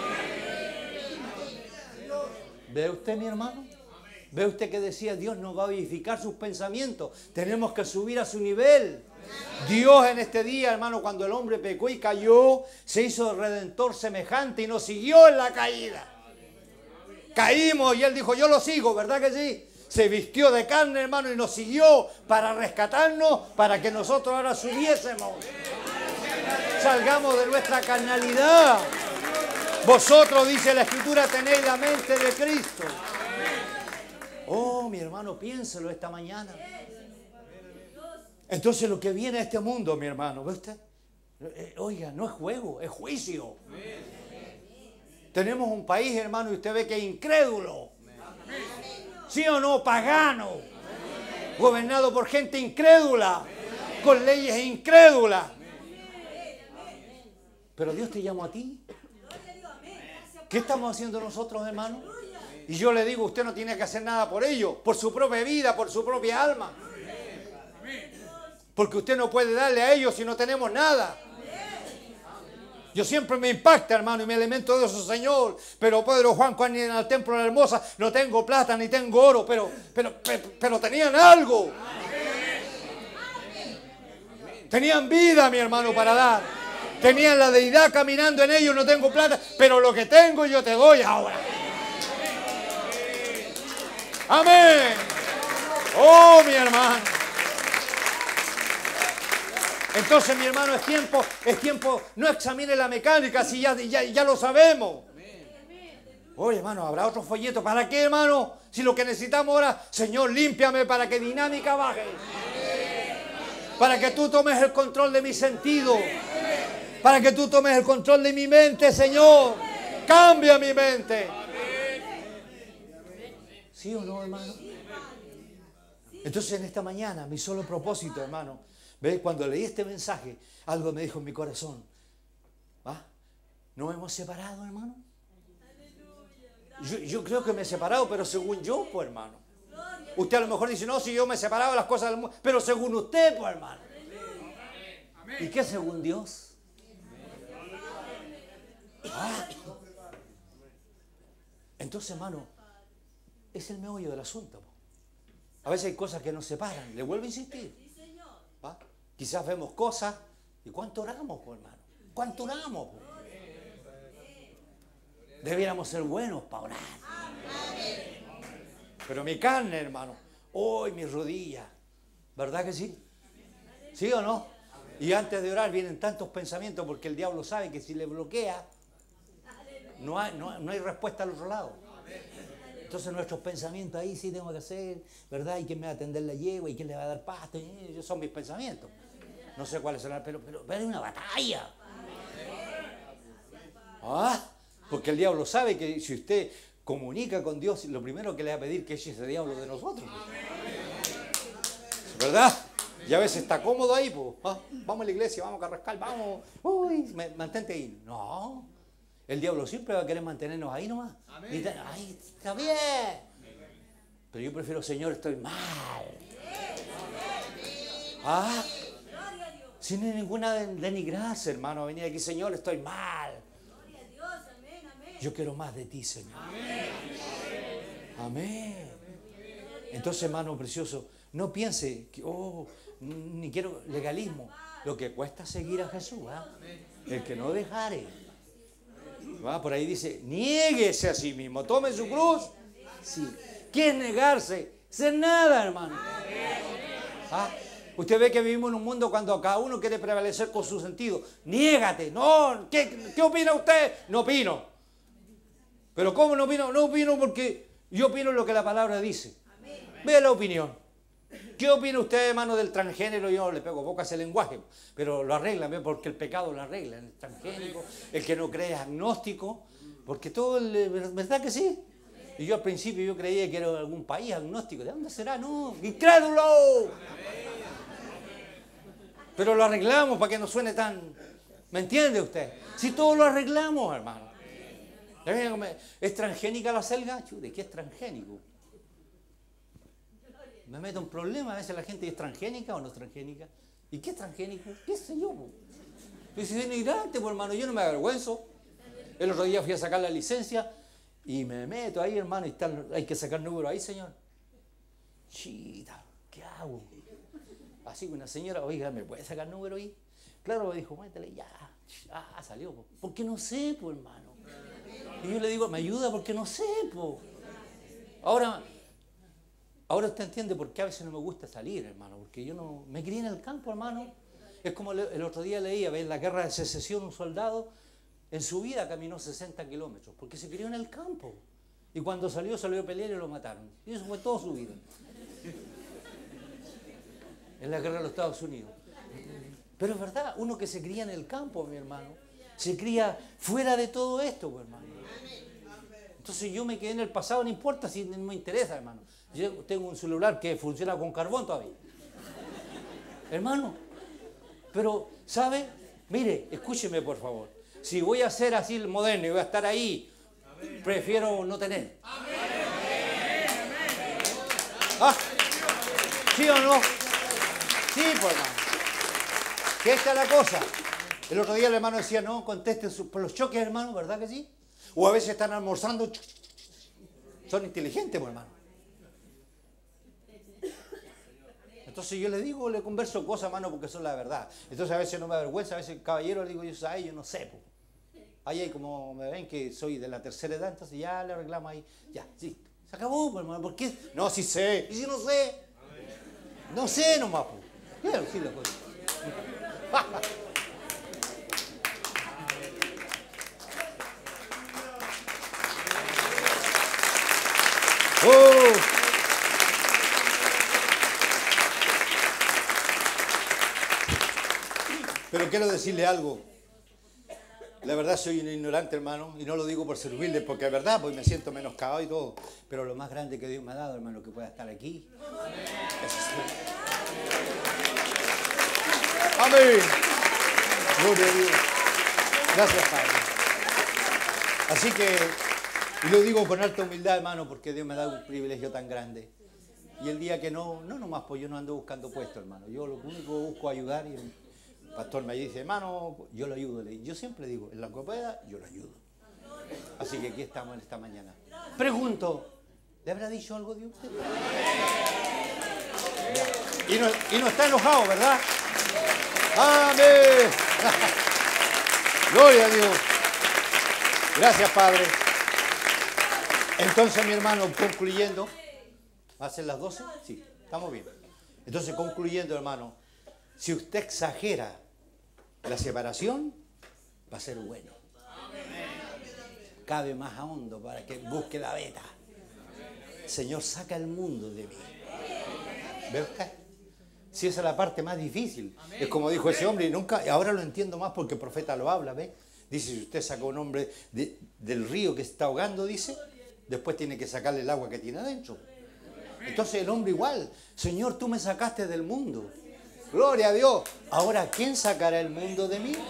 ¿Ve usted, mi hermano? ¿Ve usted que decía Dios nos va a vivificar sus pensamientos? Tenemos que subir a su nivel. Dios en este día, hermano, cuando el hombre pecó y cayó, se hizo redentor semejante y nos siguió en la caída. Caímos y Él dijo, yo lo sigo, ¿verdad que sí? Se vistió de carne, hermano, y nos siguió para rescatarnos, para que nosotros ahora subiésemos. Salgamos de nuestra carnalidad. Vosotros, dice la Escritura, tenéis la mente de Cristo. Oh, mi hermano, piénselo esta mañana. Entonces lo que viene a este mundo, mi hermano, ¿ve usted? Oiga, no es juego, es juicio. Tenemos un país, hermano, y usted ve que es incrédulo. ¿Sí o no? Pagano. Gobernado por gente incrédula, con leyes incrédulas. Pero Dios te llamó a ti. ¿Qué estamos haciendo nosotros, hermano? Y yo le digo, usted no tiene que hacer nada por ello, por su propia vida, por su propia alma. Porque usted no puede darle a ellos si no tenemos nada. Yo siempre me impacta, hermano, y me alimento de eso, Señor. Pero Pedro, Juan, cuando iban al templo de la hermosa, no tengo plata ni tengo oro, pero tenían algo. Tenían vida, mi hermano, para dar. Tenían la deidad caminando en ellos, no tengo plata, pero lo que tengo yo te doy ahora. Amén. Oh, mi hermano. Entonces, mi hermano, es tiempo, no examine la mecánica si ya lo sabemos. Oye, hermano, ¿habrá otro folleto? ¿Para qué, hermano? Si lo que necesitamos ahora, Señor, límpiame para que dinámica baje. Para que tú tomes el control de mi sentido. Para que tú tomes el control de mi mente, Señor. Cambia mi mente. ¿Sí o no, hermano? Entonces, en esta mañana, mi solo propósito, hermano, ¿ves? Cuando leí este mensaje, algo me dijo en mi corazón. ¿Ah? ¿Nos hemos separado, hermano? Yo creo que me he separado, pero según yo, pues, hermano. Usted a lo mejor dice, no, si yo me he separado de las cosas del mundo, pero según usted, pues, hermano. ¿Y qué según Dios? ¿Ah? Entonces, hermano, es el meollo del asunto. A veces hay cosas que nos separan. Le vuelvo a insistir. ¿Va? Quizás vemos cosas. ¿Y cuánto oramos, pues, hermano? ¿Cuánto oramos? Pues? Debiéramos ser buenos para orar. Pero mi carne, hermano, hoy mis rodillas, ¿verdad que sí? ¿Sí o no? Y antes de orar vienen tantos pensamientos porque el diablo sabe que si le bloquea, no hay respuesta al otro lado. Entonces nuestros pensamientos ahí sí tengo que hacer, ¿verdad? ¿Y quién me va a atender la yegua? ¿Y quién le va a dar pasto? Esos son mis pensamientos. No sé cuáles serán, pero hay una batalla. ¿Ah? Porque el diablo sabe que si usted comunica con Dios, lo primero que le va a pedir que eche ese diablo de nosotros. ¿Verdad? Y a veces está cómodo ahí, pues. ¿Ah? Vamos a la iglesia, vamos a carrascar, vamos. Uy, mantente ahí. No. El diablo siempre va a querer mantenernos ahí nomás. Ahí está bien. Pero yo prefiero, Señor, estoy mal. ¿Ah? Sin ninguna denigracia, hermano. Venir aquí, Señor, estoy mal. Yo quiero más de ti, Señor. Amén. Entonces, hermano precioso, no piense que, ni quiero legalismo. lo que cuesta seguir a Jesús, ¿ah? El que no dejare. ¿Va? Por ahí dice, niéguese a sí mismo, tome su cruz. Sí. ¿Qué es negarse? Ser nada, hermano. ¿Ah? Usted ve que vivimos en un mundo cuando cada uno quiere prevalecer con su sentido. Niégate. No, ¿qué opina usted? No opino. ¿Pero cómo no opino? No opino porque yo opino lo que la palabra dice. Vea la opinión. ¿Qué opina usted, hermano, del transgénero? Yo le pego boca a ese lenguaje, pero lo arregla, ¿ve? Porque el pecado lo arregla. El transgénico, el que no cree es agnóstico, porque todo, ¿verdad que sí? Y yo al principio yo creía que era algún país agnóstico. ¿De dónde será? No, incrédulo. Pero lo arreglamos para que no suene tan... ¿Me entiende usted? Si todo lo arreglamos, hermano. ¿Es transgénica la selga? ¿De qué es transgénico? Me meto en problemas. A veces la gente es transgénica o no es transgénica. ¿Y qué es transgénico? ¿Qué sé yo? Yo soy denigrante, pues, hermano. Yo no me avergüenzo. El otro día fui a sacar la licencia y me meto ahí, hermano, y hay que sacar número ahí, señor. Chita, ¿qué hago? Así que una señora, oiga, ¿me puede sacar número ahí? Claro, me dijo, métele, ya. Ah, salió. Porque no sé, pues, hermano. Y yo le digo, ¿me ayuda? Porque no sé, pues. Ahora usted entiende por qué a veces no me gusta salir, hermano. Porque yo no me crié en el campo, hermano. Es como el otro día leía, en la guerra de secesión, un soldado en su vida caminó 60 kilómetros. Porque se crió en el campo. Y cuando salió a pelear y lo mataron. Y eso fue toda su vida. En la guerra de los Estados Unidos. Pero es verdad, uno que se cría en el campo, mi hermano, se cría fuera de todo esto, pues, hermano. Entonces yo me quedé en el pasado, no importa si no me interesa, hermano. Yo tengo un celular que funciona con carbón todavía. Hermano, pero, ¿sabe? Mire, escúcheme, por favor. Si voy a ser así moderno y voy a estar ahí, prefiero no tener. ¿Ah? ¿Sí o no? Sí, pues, hermano. Que esta es la cosa. El otro día el hermano decía, no, contesten por los choques, hermano, ¿verdad que sí? O a veces están almorzando. Son inteligentes, pues, hermano. Entonces yo le digo, le converso cosas, hermano, porque son la verdad. Entonces a veces no me avergüenza, a veces el caballero le digo, yo no sé, pues. Ahí como me ven que soy de la tercera edad, entonces ya le arreglamos ahí. Ya, sí. Se acabó, pues, hermano. ¿Por qué? No, sí sé. ¿Y si no sé? No sé nomás, pues. Quiero decir la cosa. Pero quiero decirle algo. La verdad soy un ignorante, hermano, y no lo digo por servirle, porque es verdad, pues me siento menoscabado y todo. Pero lo más grande que Dios me ha dado, hermano, que pueda estar aquí. Amén. Gloria a Dios. Gracias, Padre. Así que, y lo digo con alta humildad, hermano, porque Dios me da un privilegio tan grande. Y el día que no nomás, pues yo no ando buscando puesto, hermano. Yo lo único que busco es ayudar y el pastor me dice, hermano, yo lo ayudo. Yo siempre digo, en la que pueda, yo lo ayudo. Así que aquí estamos en esta mañana. Pregunto, ¿le habrá dicho algo de usted? Y no está enojado, ¿verdad? Amén. Gloria a Dios. Gracias, Padre. Entonces, mi hermano, concluyendo, ¿va a ser las 12? Sí, estamos bien. Entonces, concluyendo, hermano, si usted exagera la separación, va a ser bueno. Cabe más a hondo para que busque la beta. Señor, saca el mundo de mí. ¿Ve usted? Si esa es la parte más difícil. Es como dijo ese hombre, y ahora lo entiendo más porque el profeta lo habla, ¿ve? Dice, si usted saca a un hombre del río que se está ahogando, dice, después tiene que sacarle el agua que tiene adentro. Entonces el hombre igual, Señor, tú me sacaste del mundo. Gloria a Dios. Ahora, ¿quién sacará el mundo de mí?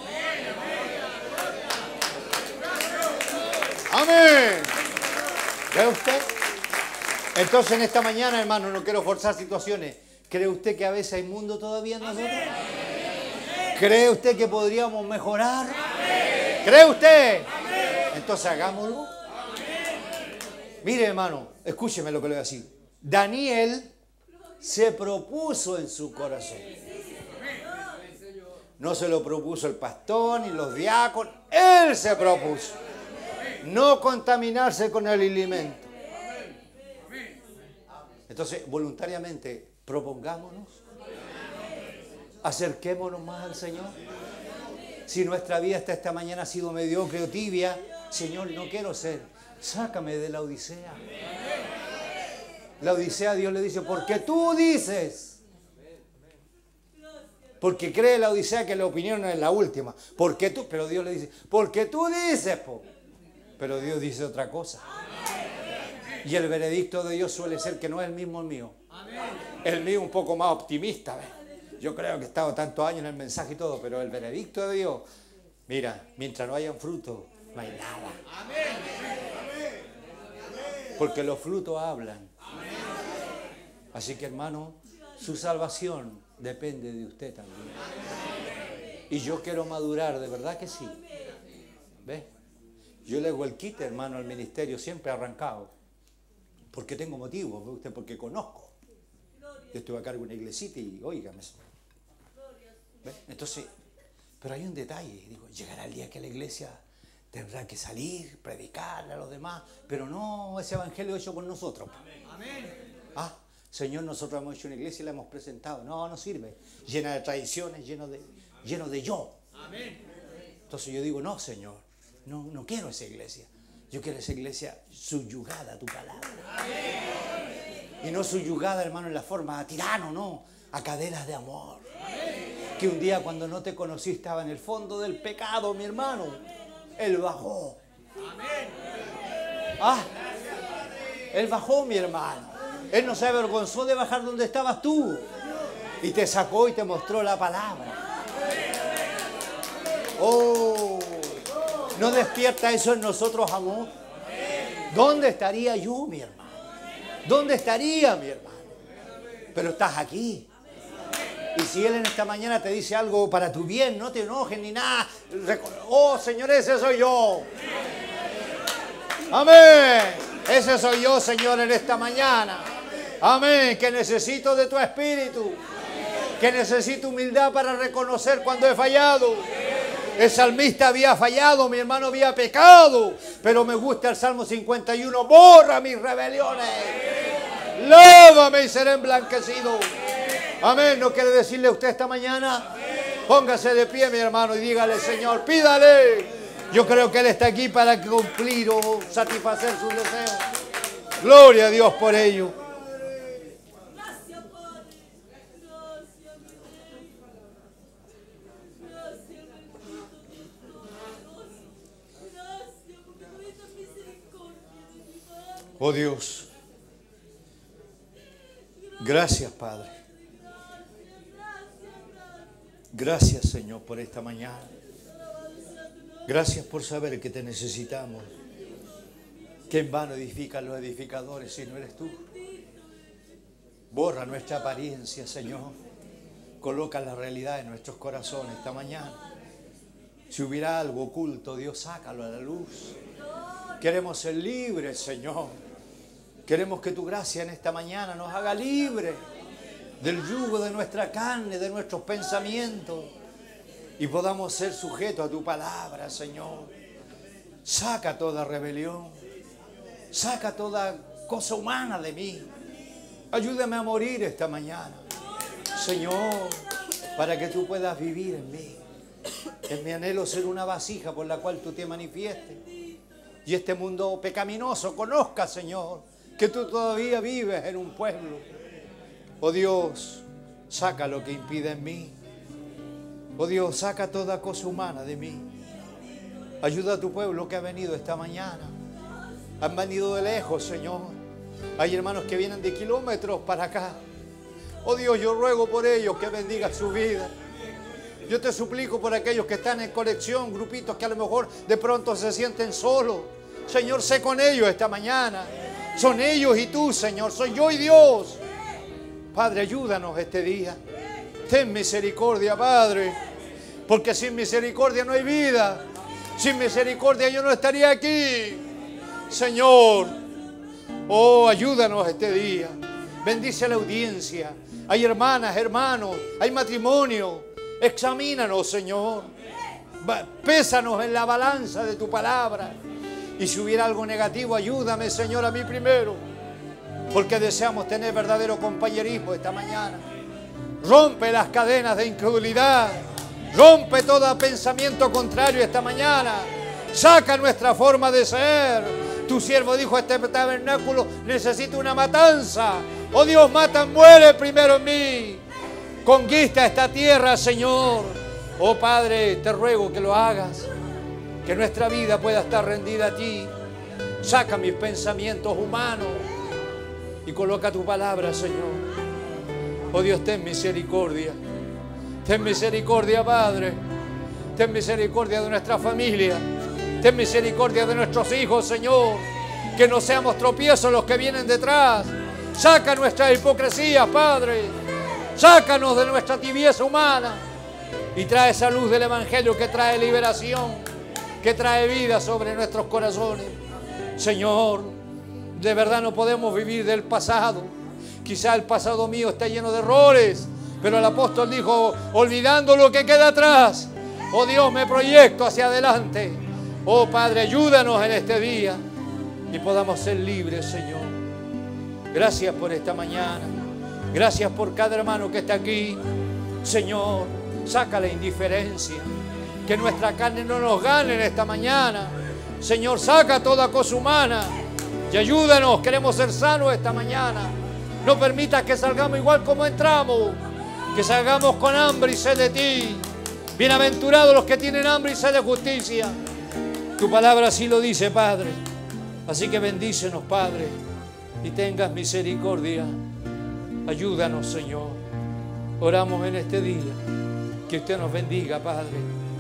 Amén. ¿Ve usted? Entonces en esta mañana, hermano, no quiero forzar situaciones. ¿Cree usted que a veces hay mundo todavía en nosotros? ¿Cree usted que podríamos mejorar? ¿Cree usted? Entonces hagámoslo. Mire, hermano, escúcheme lo que le voy a decir. Daniel se propuso en su corazón. No se lo propuso el pastor ni los diáconos. Él se propuso no contaminarse con el alimento. Entonces, voluntariamente, propongámonos, acerquémonos más al Señor. Si nuestra vida hasta esta mañana ha sido mediocre o tibia, Señor, no quiero ser. Sácame de la odisea. La odisea, Dios le dice, porque tú dices. Porque cree la odisea que la opinión no es la última. Porque tú, pero Dios le dice, porque tú dices, po. Pero Dios dice otra cosa. Y el veredicto de Dios suele ser que no es el mismo el mío. El mío un poco más optimista, ¿ves? Yo creo que he estado tantos años en el mensaje y todo, pero el veredicto de Dios, mira, mientras no haya fruto, no hay nada. Porque los frutos hablan. Así que, hermano, su salvación depende de usted también. Y yo quiero madurar, de verdad que sí. ¿Ves? Yo le hago el quite, hermano, al ministerio siempre arrancado. Porque tengo motivos, ¿ve usted? Porque conozco. Yo estuve a cargo de una iglesita y, óigame, ¿ves? Entonces, pero hay un detalle. Digo, llegará el día que la iglesia tendrá que salir, predicarle a los demás, pero no ese evangelio hecho por nosotros. Ah, Señor, nosotros hemos hecho una iglesia y la hemos presentado. No, no sirve. Llena de tradiciones, lleno de yo. Entonces yo digo, no, Señor, no quiero esa iglesia. Yo quiero esa iglesia subyugada a tu palabra. Y no subyugada, hermano, en la forma a tirano, no, a cadenas de amor. Que un día cuando no te conocí estaba en el fondo del pecado, mi hermano. Él bajó. Ah, Él bajó, mi hermano. Él no se avergonzó de bajar donde estabas tú. Y te sacó y te mostró la palabra. Oh, ¿no despierta eso en nosotros amor? ¿Dónde estaría yo, mi hermano? ¿Dónde estaría, mi hermano? Pero estás aquí. Y si Él en esta mañana te dice algo para tu bien, no te enojes ni nada. Oh, Señor, ese soy yo. Amén. Ese soy yo, Señor, en esta mañana. Amén. Que necesito de tu espíritu. Que necesito humildad para reconocer cuando he fallado. El salmista había fallado, mi hermano había pecado. Pero me gusta el Salmo 51. Borra mis rebeliones. Lávame y seré emblanquecido. Amén. ¿No quiere decirle a usted esta mañana? Póngase de pie, mi hermano, y dígale, Señor, pídale. Yo creo que Él está aquí para cumplir o satisfacer sus deseos. Gloria a Dios por ello. Oh Dios. Gracias, Padre. Gracias, Señor, por esta mañana. Gracias por saber que te necesitamos. Que en vano edifican los edificadores si no eres tú. Borra nuestra apariencia, Señor. Coloca la realidad en nuestros corazones esta mañana. Si hubiera algo oculto, Dios, sácalo a la luz. Queremos ser libres, Señor. Queremos que tu gracia en esta mañana nos haga libres del yugo de nuestra carne, de nuestros pensamientos, y podamos ser sujetos a tu palabra, Señor. Saca toda rebelión, saca toda cosa humana de mí. Ayúdame a morir esta mañana, Señor, para que tú puedas vivir en mí. Es mi anhelo ser una vasija por la cual tú te manifiestes. Y este mundo pecaminoso conozca, Señor, que tú todavía vives en un pueblo. Oh Dios, saca lo que impide en mí. Oh Dios, saca toda cosa humana de mí. Ayuda a tu pueblo que ha venido esta mañana. Han venido de lejos, Señor. Hay hermanos que vienen de kilómetros para acá. Oh Dios, yo ruego por ellos que bendiga su vida. Yo te suplico por aquellos que están en conexión, grupitos que a lo mejor de pronto se sienten solos. Señor, sé con ellos esta mañana. Son ellos y tú, Señor. Soy yo y Dios. Padre, ayúdanos este día. Ten misericordia, Padre. Porque sin misericordia no hay vida. Sin misericordia yo no estaría aquí. Señor, oh, ayúdanos este día. Bendice a la audiencia. Hay hermanas, hermanos, hay matrimonio Examínanos, Señor. Pésanos en la balanza de tu palabra. Y si hubiera algo negativo, ayúdame, Señor, a mí primero. Porque deseamos tener verdadero compañerismo esta mañana. Rompe las cadenas de incredulidad. Rompe todo pensamiento contrario esta mañana. Saca nuestra forma de ser. Tu siervo dijo, este tabernáculo necesita una matanza. Oh Dios, mata, muere primero en mí. Conquista esta tierra, Señor. Oh Padre, te ruego que lo hagas. Que nuestra vida pueda estar rendida a ti. Saca mis pensamientos humanos y coloca tu palabra, Señor. Oh Dios, ten misericordia. Ten misericordia, Padre. Ten misericordia de nuestra familia. Ten misericordia de nuestros hijos, Señor. Que no seamos tropiezos los que vienen detrás. Saca nuestra hipocresía, Padre. Sácanos de nuestra tibieza humana. Y trae esa luz del Evangelio que trae liberación, que trae vida sobre nuestros corazones. Señor, de verdad no podemos vivir del pasado. Quizá el pasado mío está lleno de errores, pero el apóstol dijo, olvidando lo que queda atrás, oh Dios, me proyecto hacia adelante. Oh Padre, ayúdanos en este día y podamos ser libres, Señor. Gracias por esta mañana. Gracias por cada hermano que está aquí. Señor, saca la indiferencia. Que nuestra carne no nos gane en esta mañana. Señor, saca toda cosa humana y ayúdanos. Queremos ser sanos esta mañana. No permitas que salgamos igual como entramos. Que salgamos con hambre y sed de ti. Bienaventurados los que tienen hambre y sed de justicia. Tu palabra así lo dice, Padre. Así que bendícenos, Padre, y tengas misericordia. Ayúdanos, Señor. Oramos en este día. Que usted nos bendiga, Padre.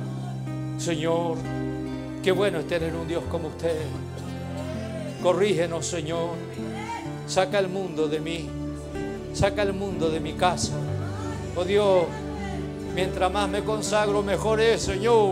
Señor, qué bueno es tener un Dios como usted. Corrígenos, Señor. Saca el mundo de mí. Saca el mundo de mi casa. Oh Dios, mientras más me consagro, mejor es, Señor.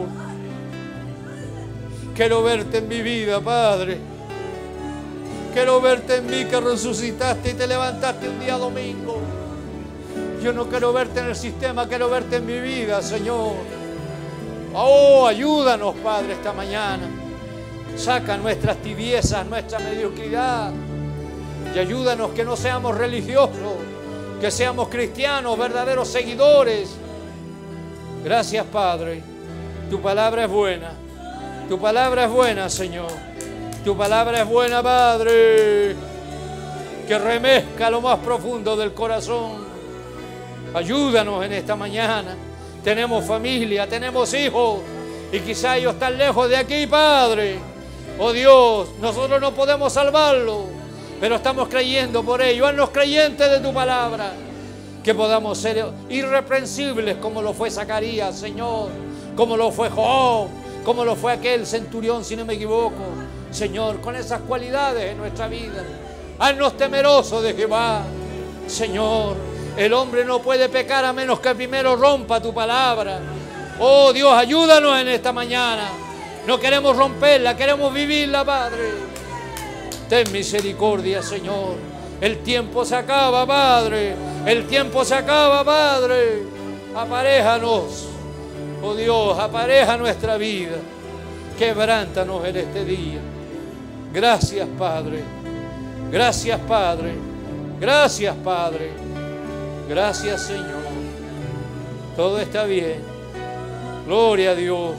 Quiero verte en mi vida, Padre. Quiero verte en mí que resucitaste y te levantaste un día domingo. Yo no quiero verte en el sistema, quiero verte en mi vida, Señor. Oh, ayúdanos, Padre, esta mañana. Saca nuestras tibiezas, nuestra mediocridad. Y ayúdanos que no seamos religiosos, que seamos cristianos, verdaderos seguidores. Gracias, Padre. Tu palabra es buena. Tu palabra es buena, Señor. Tu palabra es buena, Padre. Que remezca lo más profundo del corazón. Ayúdanos en esta mañana. Tenemos familia, tenemos hijos. Y quizá ellos están lejos de aquí, Padre. Oh Dios, nosotros no podemos salvarlos, pero estamos creyendo por ellos. Haznos creyentes de tu palabra. Que podamos ser irreprensibles como lo fue Zacarías, Señor. Como lo fue Job. Como lo fue aquel centurión, si no me equivoco. Señor, con esas cualidades en nuestra vida. Haznos temerosos de Jehová. Señor, el hombre no puede pecar a menos que primero rompa tu palabra. Oh Dios, ayúdanos en esta mañana. No queremos romperla, queremos vivirla, Padre. Ten misericordia, Señor. El tiempo se acaba, Padre. El tiempo se acaba, Padre. Aparéjanos. Oh Dios, apareja nuestra vida. Quebrántanos en este día. Gracias, Padre. Gracias, Padre. Gracias, Padre. Gracias, Señor. Todo está bien. Gloria a Dios.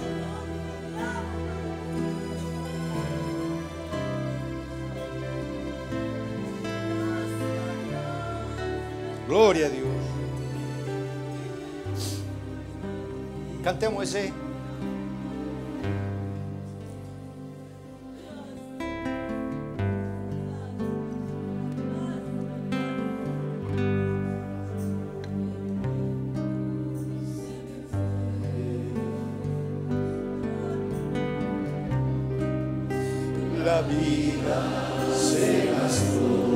Gloria a Dios. Cantemos ese. La vida se gastó.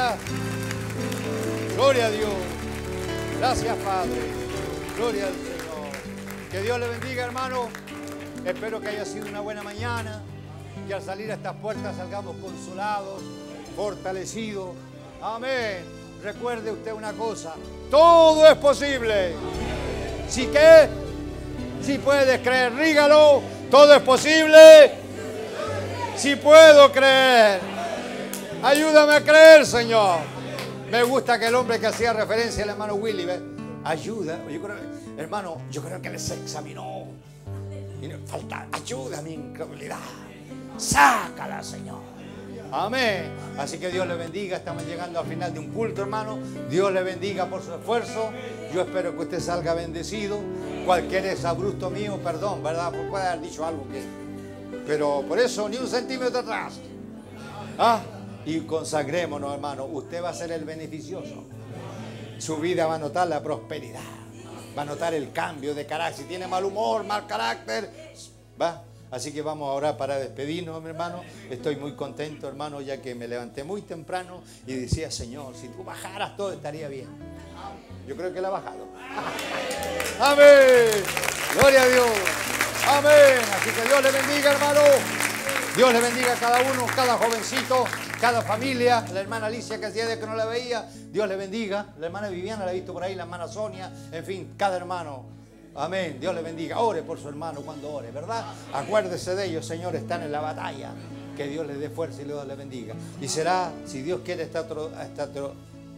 bendiga. Gloria a Dios. Gracias, Padre. Gloria al Señor. Que Dios le bendiga, hermano. Espero que haya sido una buena mañana. Que al salir a estas puertas salgamos consolados, fortalecidos. Amén. Recuerde usted una cosa. Todo es posible. ¿Sí qué? Si puedes creer, dígalo. Todo es posible. Si puedo creer. Ayúdame a creer, Señor. Me gusta que el hombre que hacía referencia al hermano Willy, ¿ves? Ayuda. Hermano, yo creo que él se examinó. Y falta ayuda a mi incredulidad. Sácala, Señor. Amén. Así que Dios le bendiga. Estamos llegando al final de un culto, hermano. Dios le bendiga por su esfuerzo. Yo espero que usted salga bendecido. Cualquier exabrupto mío, perdón, ¿verdad? Porque puede haber dicho algo que... Pero por eso, ni un centímetro atrás. Y consagrémonos, hermano. Usted va a ser el beneficioso. Su vida va a notar la prosperidad. Va a notar el cambio de carácter. Si tiene mal humor, mal carácter, va. Así que vamos a orar para despedirnos, mi hermano. Estoy muy contento, hermano, ya que me levanté muy temprano y decía, Señor, si tú bajaras todo estaría bien. Yo creo que Él ha bajado. Amén. Gloria a Dios. Amén. Así que Dios le bendiga, hermano. Dios le bendiga a cada uno, cada jovencito, cada familia. La hermana Alicia, que hacía de que no la veía, Dios le bendiga. La hermana Viviana la he visto por ahí, la hermana Sonia. En fin, cada hermano. Amén. Dios le bendiga. Ore por su hermano cuando ore, ¿verdad? Acuérdese de ellos, Señor, están en la batalla. Que Dios les dé fuerza y Dios le bendiga. Y será, si Dios quiere, hasta otro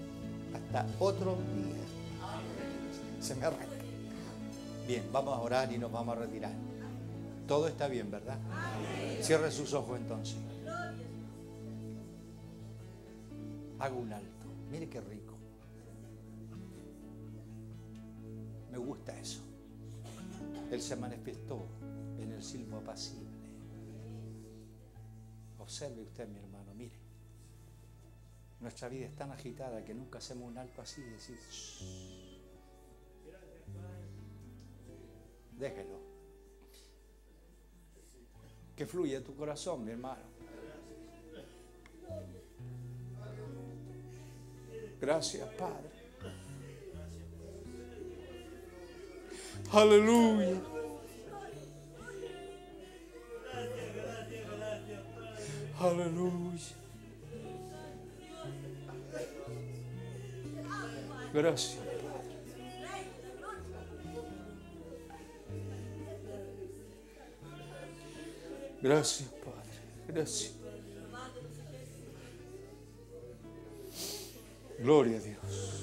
día. Se me arranca. Bien, vamos a orar y nos vamos a retirar. Todo está bien, ¿verdad? Cierre sus ojos entonces. Hago un alto. Mire qué rico. Me gusta eso. Él se manifestó en el silbo apacible. Observe usted, mi hermano, mire. Nuestra vida es tan agitada que nunca hacemos un alto así y decir, shh. Déjelo. Que fluya tu corazón, mi hermano. Gracias, Padre. Aleluya. Aleluya. Gracias, Padre. Gracias, Padre. Gracias. Gloria a Dios.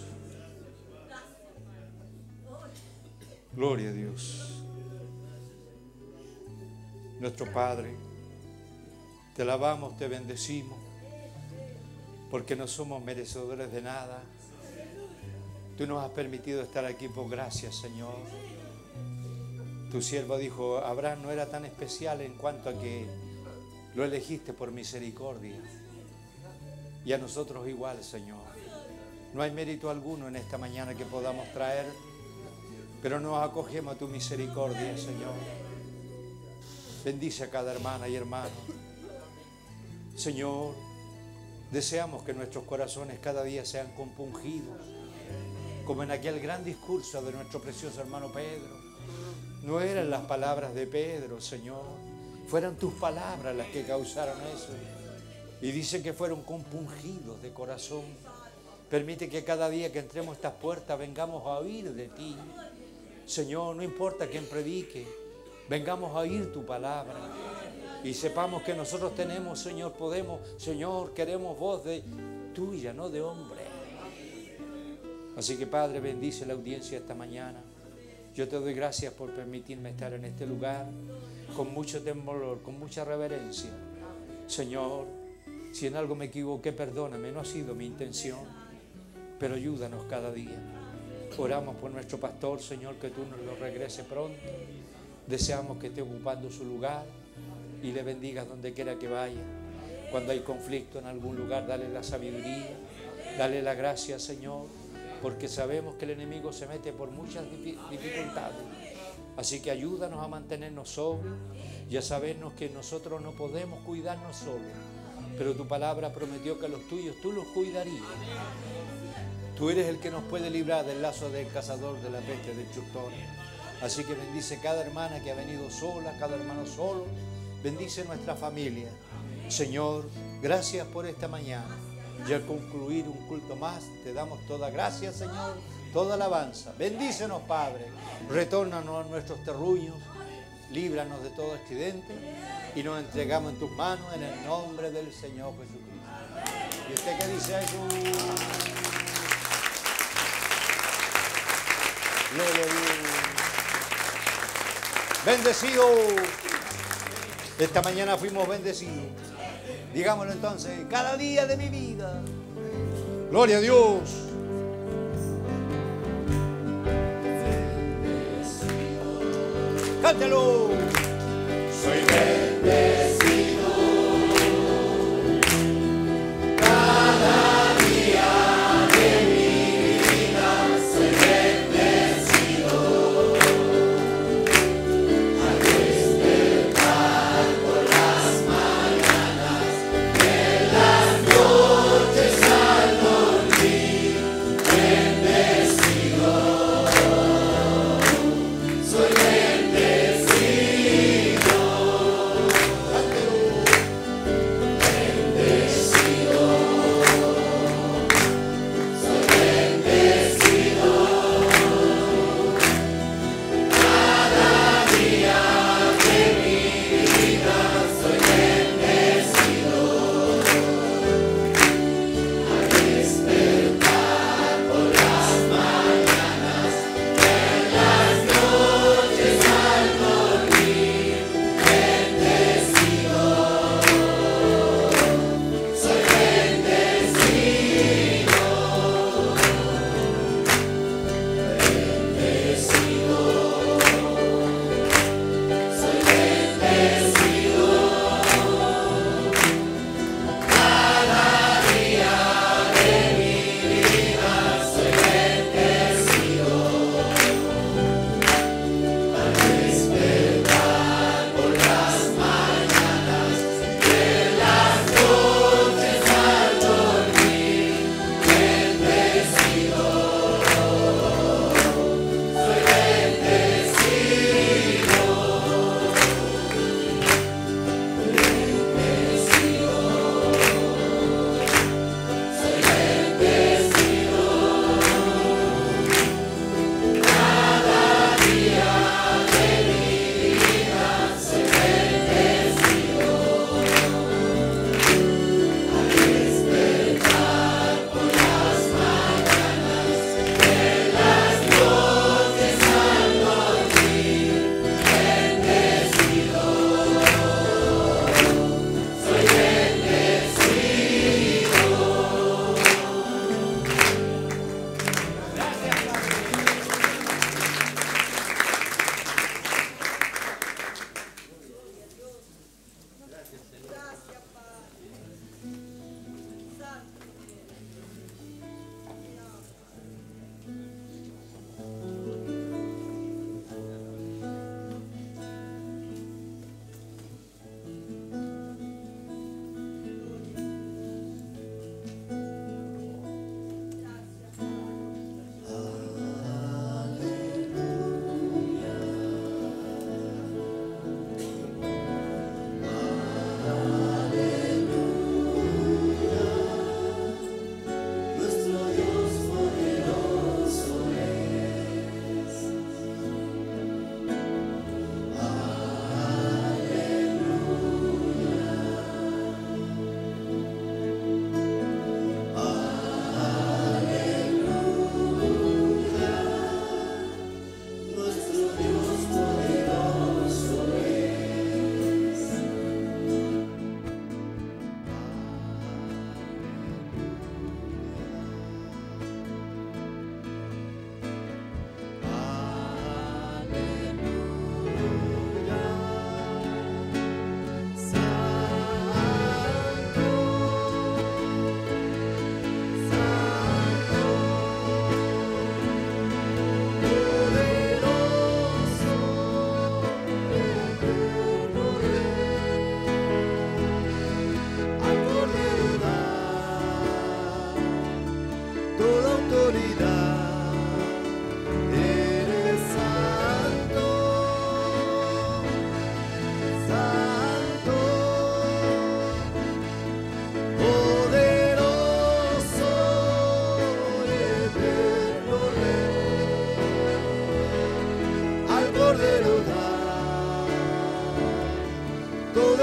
Gloria a Dios. Nuestro Padre, te alabamos, te bendecimos, porque no somos merecedores de nada. Tú nos has permitido estar aquí por gracia, Señor. Tu siervo dijo, Abraham no era tan especial en cuanto a que lo elegiste por misericordia. Y a nosotros igual, Señor. No hay mérito alguno en esta mañana que podamos traer, pero nos acogemos a tu misericordia, Señor. Bendice a cada hermana y hermano. Señor, deseamos que nuestros corazones cada día sean compungidos, como en aquel gran discurso de nuestro precioso hermano Pedro. No eran las palabras de Pedro, Señor, fueron tus palabras las que causaron eso. Y dice que fueron compungidos de corazón. Permite que cada día que entremos a estas puertas vengamos a oír de ti. Señor, no importa quién predique, vengamos a oír tu palabra. Y sepamos que nosotros tenemos, Señor, Señor, queremos voz de tuya, no de hombre. Así que, Padre, bendice la audiencia esta mañana. Yo te doy gracias por permitirme estar en este lugar con mucho temor, con mucha reverencia. Señor, si en algo me equivoqué, perdóname, no ha sido mi intención, pero ayúdanos cada día. Oramos por nuestro pastor, Señor, que tú nos lo regreses pronto. Deseamos que esté ocupando su lugar y le bendigas donde quiera que vaya. Cuando hay conflicto en algún lugar, dale la sabiduría, dale la gracia, Señor, porque sabemos que el enemigo se mete por muchas dificultades. Así que ayúdanos a mantenernos sobrios y a sabernos que nosotros no podemos cuidarnos solos, Pero tu palabra prometió que los tuyos tú los cuidarías. Tú eres el que nos puede librar del lazo del cazador, de la peste, del destructor. Así que bendice cada hermana que ha venido sola, cada hermano solo. Bendice nuestra familia. Señor, gracias por esta mañana. Y al concluir un culto más, te damos toda gracia, Señor, toda alabanza. Bendícenos, Padre. Retórnanos a nuestros terruños. Líbranos de todo accidente. Y nos entregamos en tus manos en el nombre del Señor Jesucristo. ¿Y usted qué dice a Jesús? Gloria a Dios. Bendecido. Esta mañana fuimos bendecidos. Digámoslo entonces, cada día de mi vida. Gloria a Dios. Cántelo. Soy bendecido cada día de mi vida, soy bendecido al despertar por las mañanas, en las noches al dormir, bendecido, soy bendecido.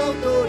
autoridad.